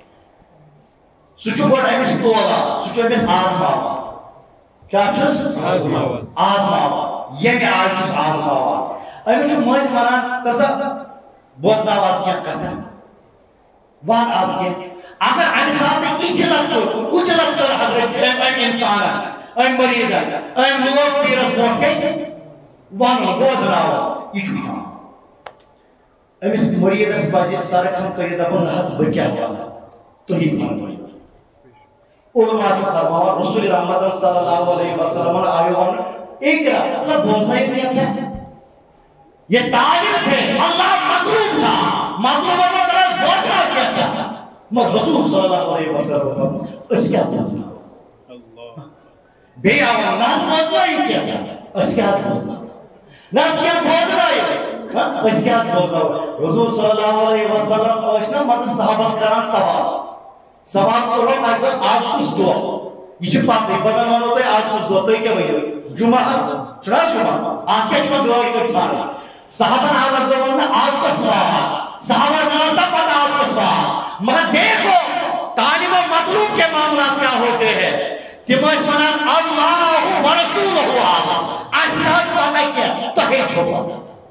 [SPEAKER 1] سچو بڑا امیس تولا سچو امیس آزماوا کیا چھس
[SPEAKER 2] آزماوا
[SPEAKER 1] آزماوا یہ میں آج چھس آزماوا امیس چھو مجھ منان ترسا بوزنا آواز کیا کہتا وان آز کیا اگر امی ساتھ اجلت کر اجلت کر حضرت ایم انسانا ایم مریدہ ایم لوگ پیرس موٹ کے وانو بوزناوا یہ چھو کھانا امیس مریدس بازی سارکھم کری دبن لحظ بکیا وانا تو ہی فرمائی علماء جو فرماوا رسول رحمت صلی اللہ علیہ وسلم آئے وانا اقرا اللہ بوزنا ہی نہیں اچھا یہ تعلیم تھے اللہ مطلوب تھا مطلوب اللہ درست بوزنا کیا اچھا مگر حضور صلی اللہ علیہ وسلم اس کیا بوزنا بے آوان ناز بوزنا ہی کیا چاہتا اس کیا بوزنا ناز کیا بوزنا ہی اس کیا بوزنا حضور صلی اللہ علیہ وسلم اشنا مدد صحابہ کران سوال سوال کرو اگر آج کس دو یہ چھو پاتے بزن ون ہوتا ہے آج کس دو تو ہی کیا بھئی جمعہ چنا جمعہ آنکہ چھو دعا ہی کر سارے صحابہ آور دو میں آج کا سوال صحابہ ناز دا پتا آج کا سوال مگر دیکھو تعلیم و مطلوب کے معاملات کیا ہوتے ہیں تمہش منان اللہ و رسول ہوا اشتاز پاتا کیا تو ہے چھوٹا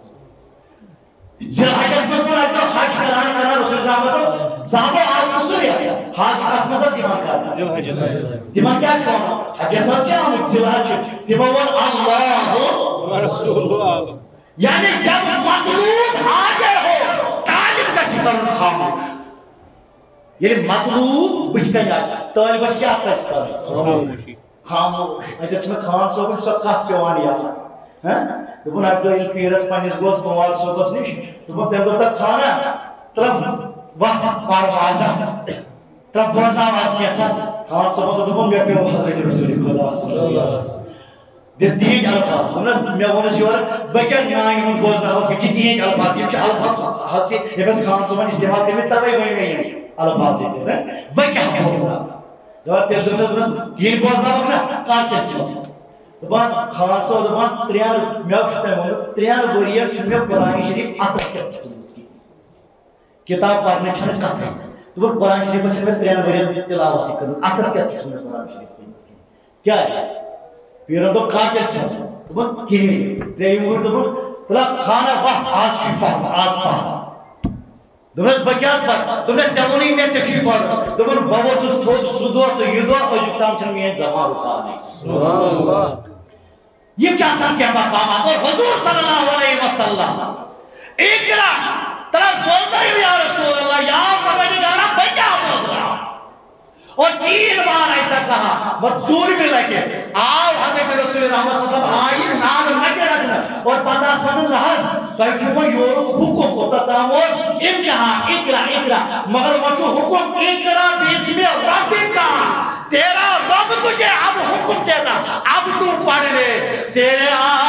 [SPEAKER 1] زلحجس میں کو رکھتا حج کران کرنا رسول زامتو زامتو آج کسو رہا حج اکمسا زمان کرنا زمان کیا چھوڑا حجسان چاہ ہمیں زلحج تمہون اللہ و رسول یعنی جب مطلوب آگے ہو تعلیم کا شکر خاموش یعنی مطلوب بچ کا جاتا طالب اس کیا کس کر خاموش اگر تمہیں خان صاحب سب کات پیوان یا دبن اب دو پیرس پنس گوس گوال صوبس نش دبن تم دب تک کھانا طرف وقت پروازہ طرف بوزنا آواز کیا تھا خان صاحب دبن میں پیو حضرت رسول خدا صلی اللہ علیہ وسلم دین الفاظ ہمیں میں ونس یور بکیا نائن ہن بوزنا آواز کہ دین الفاظ یہ الفاظ حضرت یہ خان صاحب استعمال کرنے توے وئی نہیں الفاظ یہ ہے بکیا بوزنا دوا تیز دن دن گین بوزنا بکنا کاتے چھو دبان خان صاحب دبان تریان میں پوچھتا ہوں تریان وریر چھ میں قرآن شریف اتس کیا کتاب پڑھنے چھن کتھ دبان قرآن شریف چھ میں تریان وریر تلاوت کرن اتس کیا چھ میں قرآن شریف کیا ہے پیرن تو کاتے چھو دبان کی تریم ور دبان تلا کھانا وقت آج شفا آج پا دمس بکیاس پر دمس چمونی میں چچی پر دمن بابو تس تھوت سدو تو یدو اجتام چن میں زمان رکھانے سبحان اللہ یہ کیا سن کے مقامات اور حضور صلی اللہ علیہ وسلم اقرا ترس بولتا ہی یا رسول اللہ یا پروردگارا بکیا بول رہا اور تین بار ایسا کہا مزور میں لگے آو حضرت رسول اللہ صلی اللہ علیہ وسلم آئی نام لگے رکھنا اور پتہ اسمدن رہا تاکہ چھوڑا یور حکم کو تتاموش امتحان اقرا اقرا مگر وچو حکم اقرا باسم رب کا تیرا رب تجھے اب حکم کہتا اب تو پڑھ لے تیرے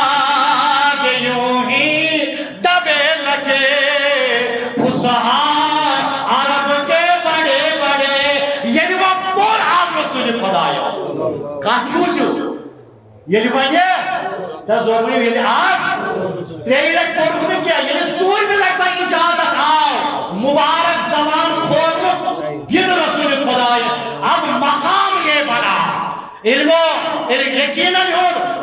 [SPEAKER 1] آگے یوں ہی دبے لچے فسہا عرب کے بڑے بڑے یعنی وہ پور آپ رسول خدا ہے کہت پوچھو یعنی بنیے تا زور میں ویلی آس تریلک پور میں کیا یعنی چور میں لگتا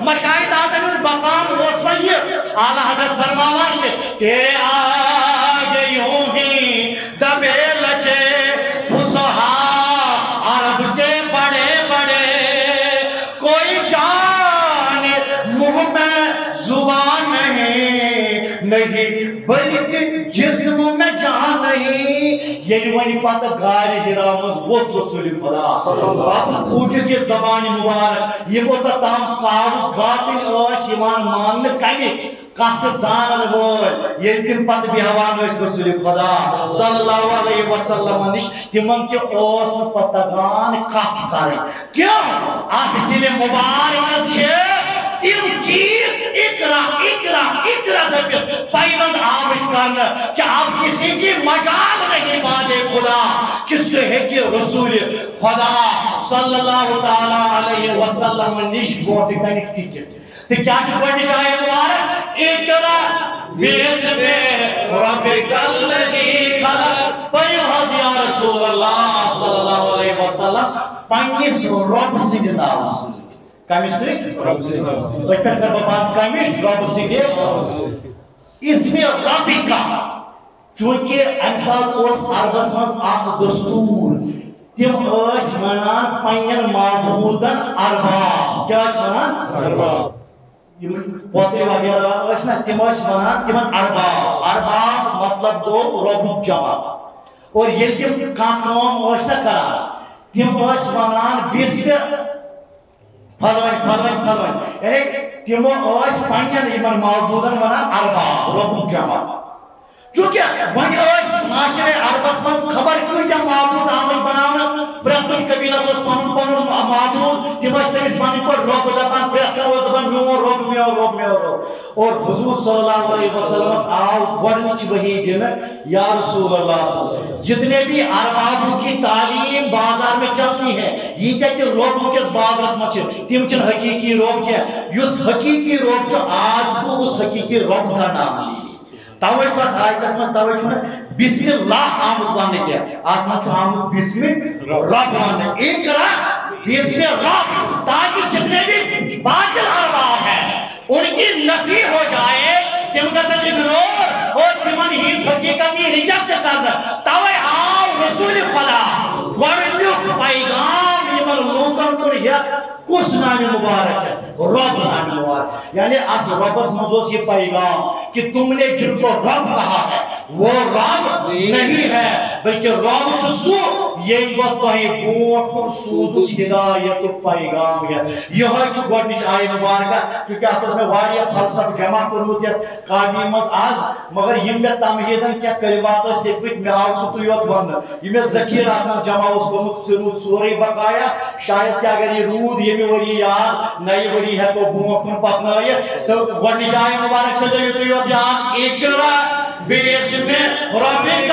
[SPEAKER 1] مشاہدات المقام وصفی اعلیٰ حضرت فرماوان کے تیرے آگے یوں ہی دبے لچے فصحا عرب کے بڑے بڑے کوئی جان منہ میں زبان نہیں نہیں بلکہ جسم میں جان نہیں یہ ونی پتہ گار ہرامز ووت رسول خدا پتہ کھوجت یہ زبان مبارک یہ ووت تام قاو قاتل ٲسۍ یوان ماننہٕ کمہِ کتھ زانن وول ییٚلہِ تِم پتہٕ بیٚہوان ٲسۍ رسول خدا صلی اللہ علیہ وسلم نش تمن تہِ اوس نہٕ پتہٕ تگان کتھ کرٕنۍ کیوں اتھ دِلہِ مبارکس چھِ تم چیز اقرا اقرا اقرا دبت پیوند آمد کرنا کہ اب کسی کی مجال نہیں باد خدا کس سے ہے کہ رسول خدا صلی اللہ تعالی علیہ وسلم نش بوٹ کنی ٹکٹ تو کیا جو بڑی جائے دوارا اقرا بسم ربک الذی خلق پریواز یا رسول اللہ صلی اللہ علیہ وسلم پنیس رب سید نام سے کمی سے رب سے ایک پہتر بات کمیش رب سے اسم ربی کا چونکہ امسال اوس عربس مز آت دستور تم اوش منان پنین معبودن ارباب کیا اوش منان ارباب پوتے وغیرہ اوش نا تم اوش منان تمن ارباب ارباب مطلب دو رب جمع اور یہ تم کام اوش نا کرا تم اوش منان بسم فلوین فلوین فلوین یعنی تمو اوش پنین یمن معبودن ونان ارباب رب جمع چونکہ ون اوش معاشرے عربس مز خبر کیوں کیا معبود آمد بناونا پریت کن قبیلہ سوس پنن پنن معبود تمش تمس پنن پر رب دپان پریت کن وہ دپان میون رب میون رب میون رب اور حضور صلی اللہ علیہ وسلم آو گوڑنچ وحی دن یا رسول اللہ صلی اللہ علیہ وسلم جتنے بھی اربابوں کی تعلیم بازار میں چلتی ہے یہ کہتے کہ رب کس بازرس مچ تم چن حقیقی رب کیا یس حقیقی رب جو آج تو اس حقیقی رب کا نام لی توے چھو آیتس مز توے چھو بسم اللہ آمد وننے کیا آتما چھو آمد بسم رب وننے اقرا بسم رب تاکہ جتنے بھی باطل ارباب ہیں ان کی نفی ہو جائے تم کا سب اگنور اور تمن ہی حقیقتی ریجیکٹ کرنا توے آو رسول خدا گوڑنیک پیغام یمن لوکن کو یہ کس نام مبارک ہے رب نام مبارک یعنی اب ربس مزوس یہ پیغام کہ تم نے جن کو رب کہا ہے وہ رب نہیں ہے بلکہ رب چھسو یہ وقت تو ہی بوٹ کن سوزوس ہدایت پیغام ہے یہ ہے چھو گوڑنیچ آئے مبارکہ چونکہ آتاز میں واریا فلسف جمع کرنوتیت قابی مز آز مگر یہ میں تمہیدن کیا کلمات اس دیکھ بیت میں آؤ تو یوت بند یہ میں ذکیر آتنا جمع اس کو مقصرود سوری بقایا شاید کہ اگر یہ رود یہ میں وری یاد نئی وری ہے تو بوٹ کن پتنائی تو گوڑنیچ آئے مبارک تجھے تو یوت یاد اقرا بسم ربک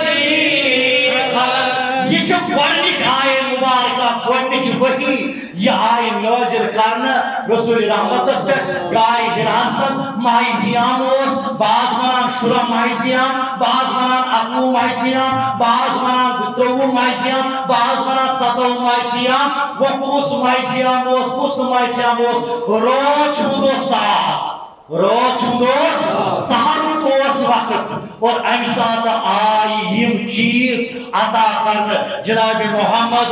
[SPEAKER 1] الذی خلق یہ جو گوڑنیچ آئے مبارکہ گوڑنیچ وحی یہ آئے نازل کرنا رسول رحمت اس پر گاری حراس پر ماہی سیام اس باز منان شرع ماہی سیام باز منان اقو ماہی سیام باز منان دو ماہی سیام باز منان ستو ماہی سیام وہ پوس ماہی سیام اس پوس ماہی سیام اس روچ ہدو ساتھ روچ ہدو سہر کوس وقت اور امسات آئی یم چیز عطا کرنا جناب محمد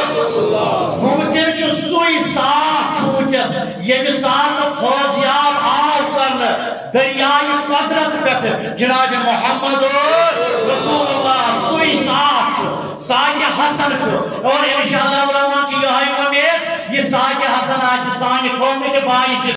[SPEAKER 1] ممکن چو سوئی ساتھ چھوٹس یہ مثال فوزیاب آو کرنا دریائی قدرت پہتے جناب محمد رسول اللہ سوئی ساتھ ساکہ حسن چھو اور انشاءاللہ علماء کی یہ آئی امید یہ ساکہ حسن آشی سانی قومی کے بائی سے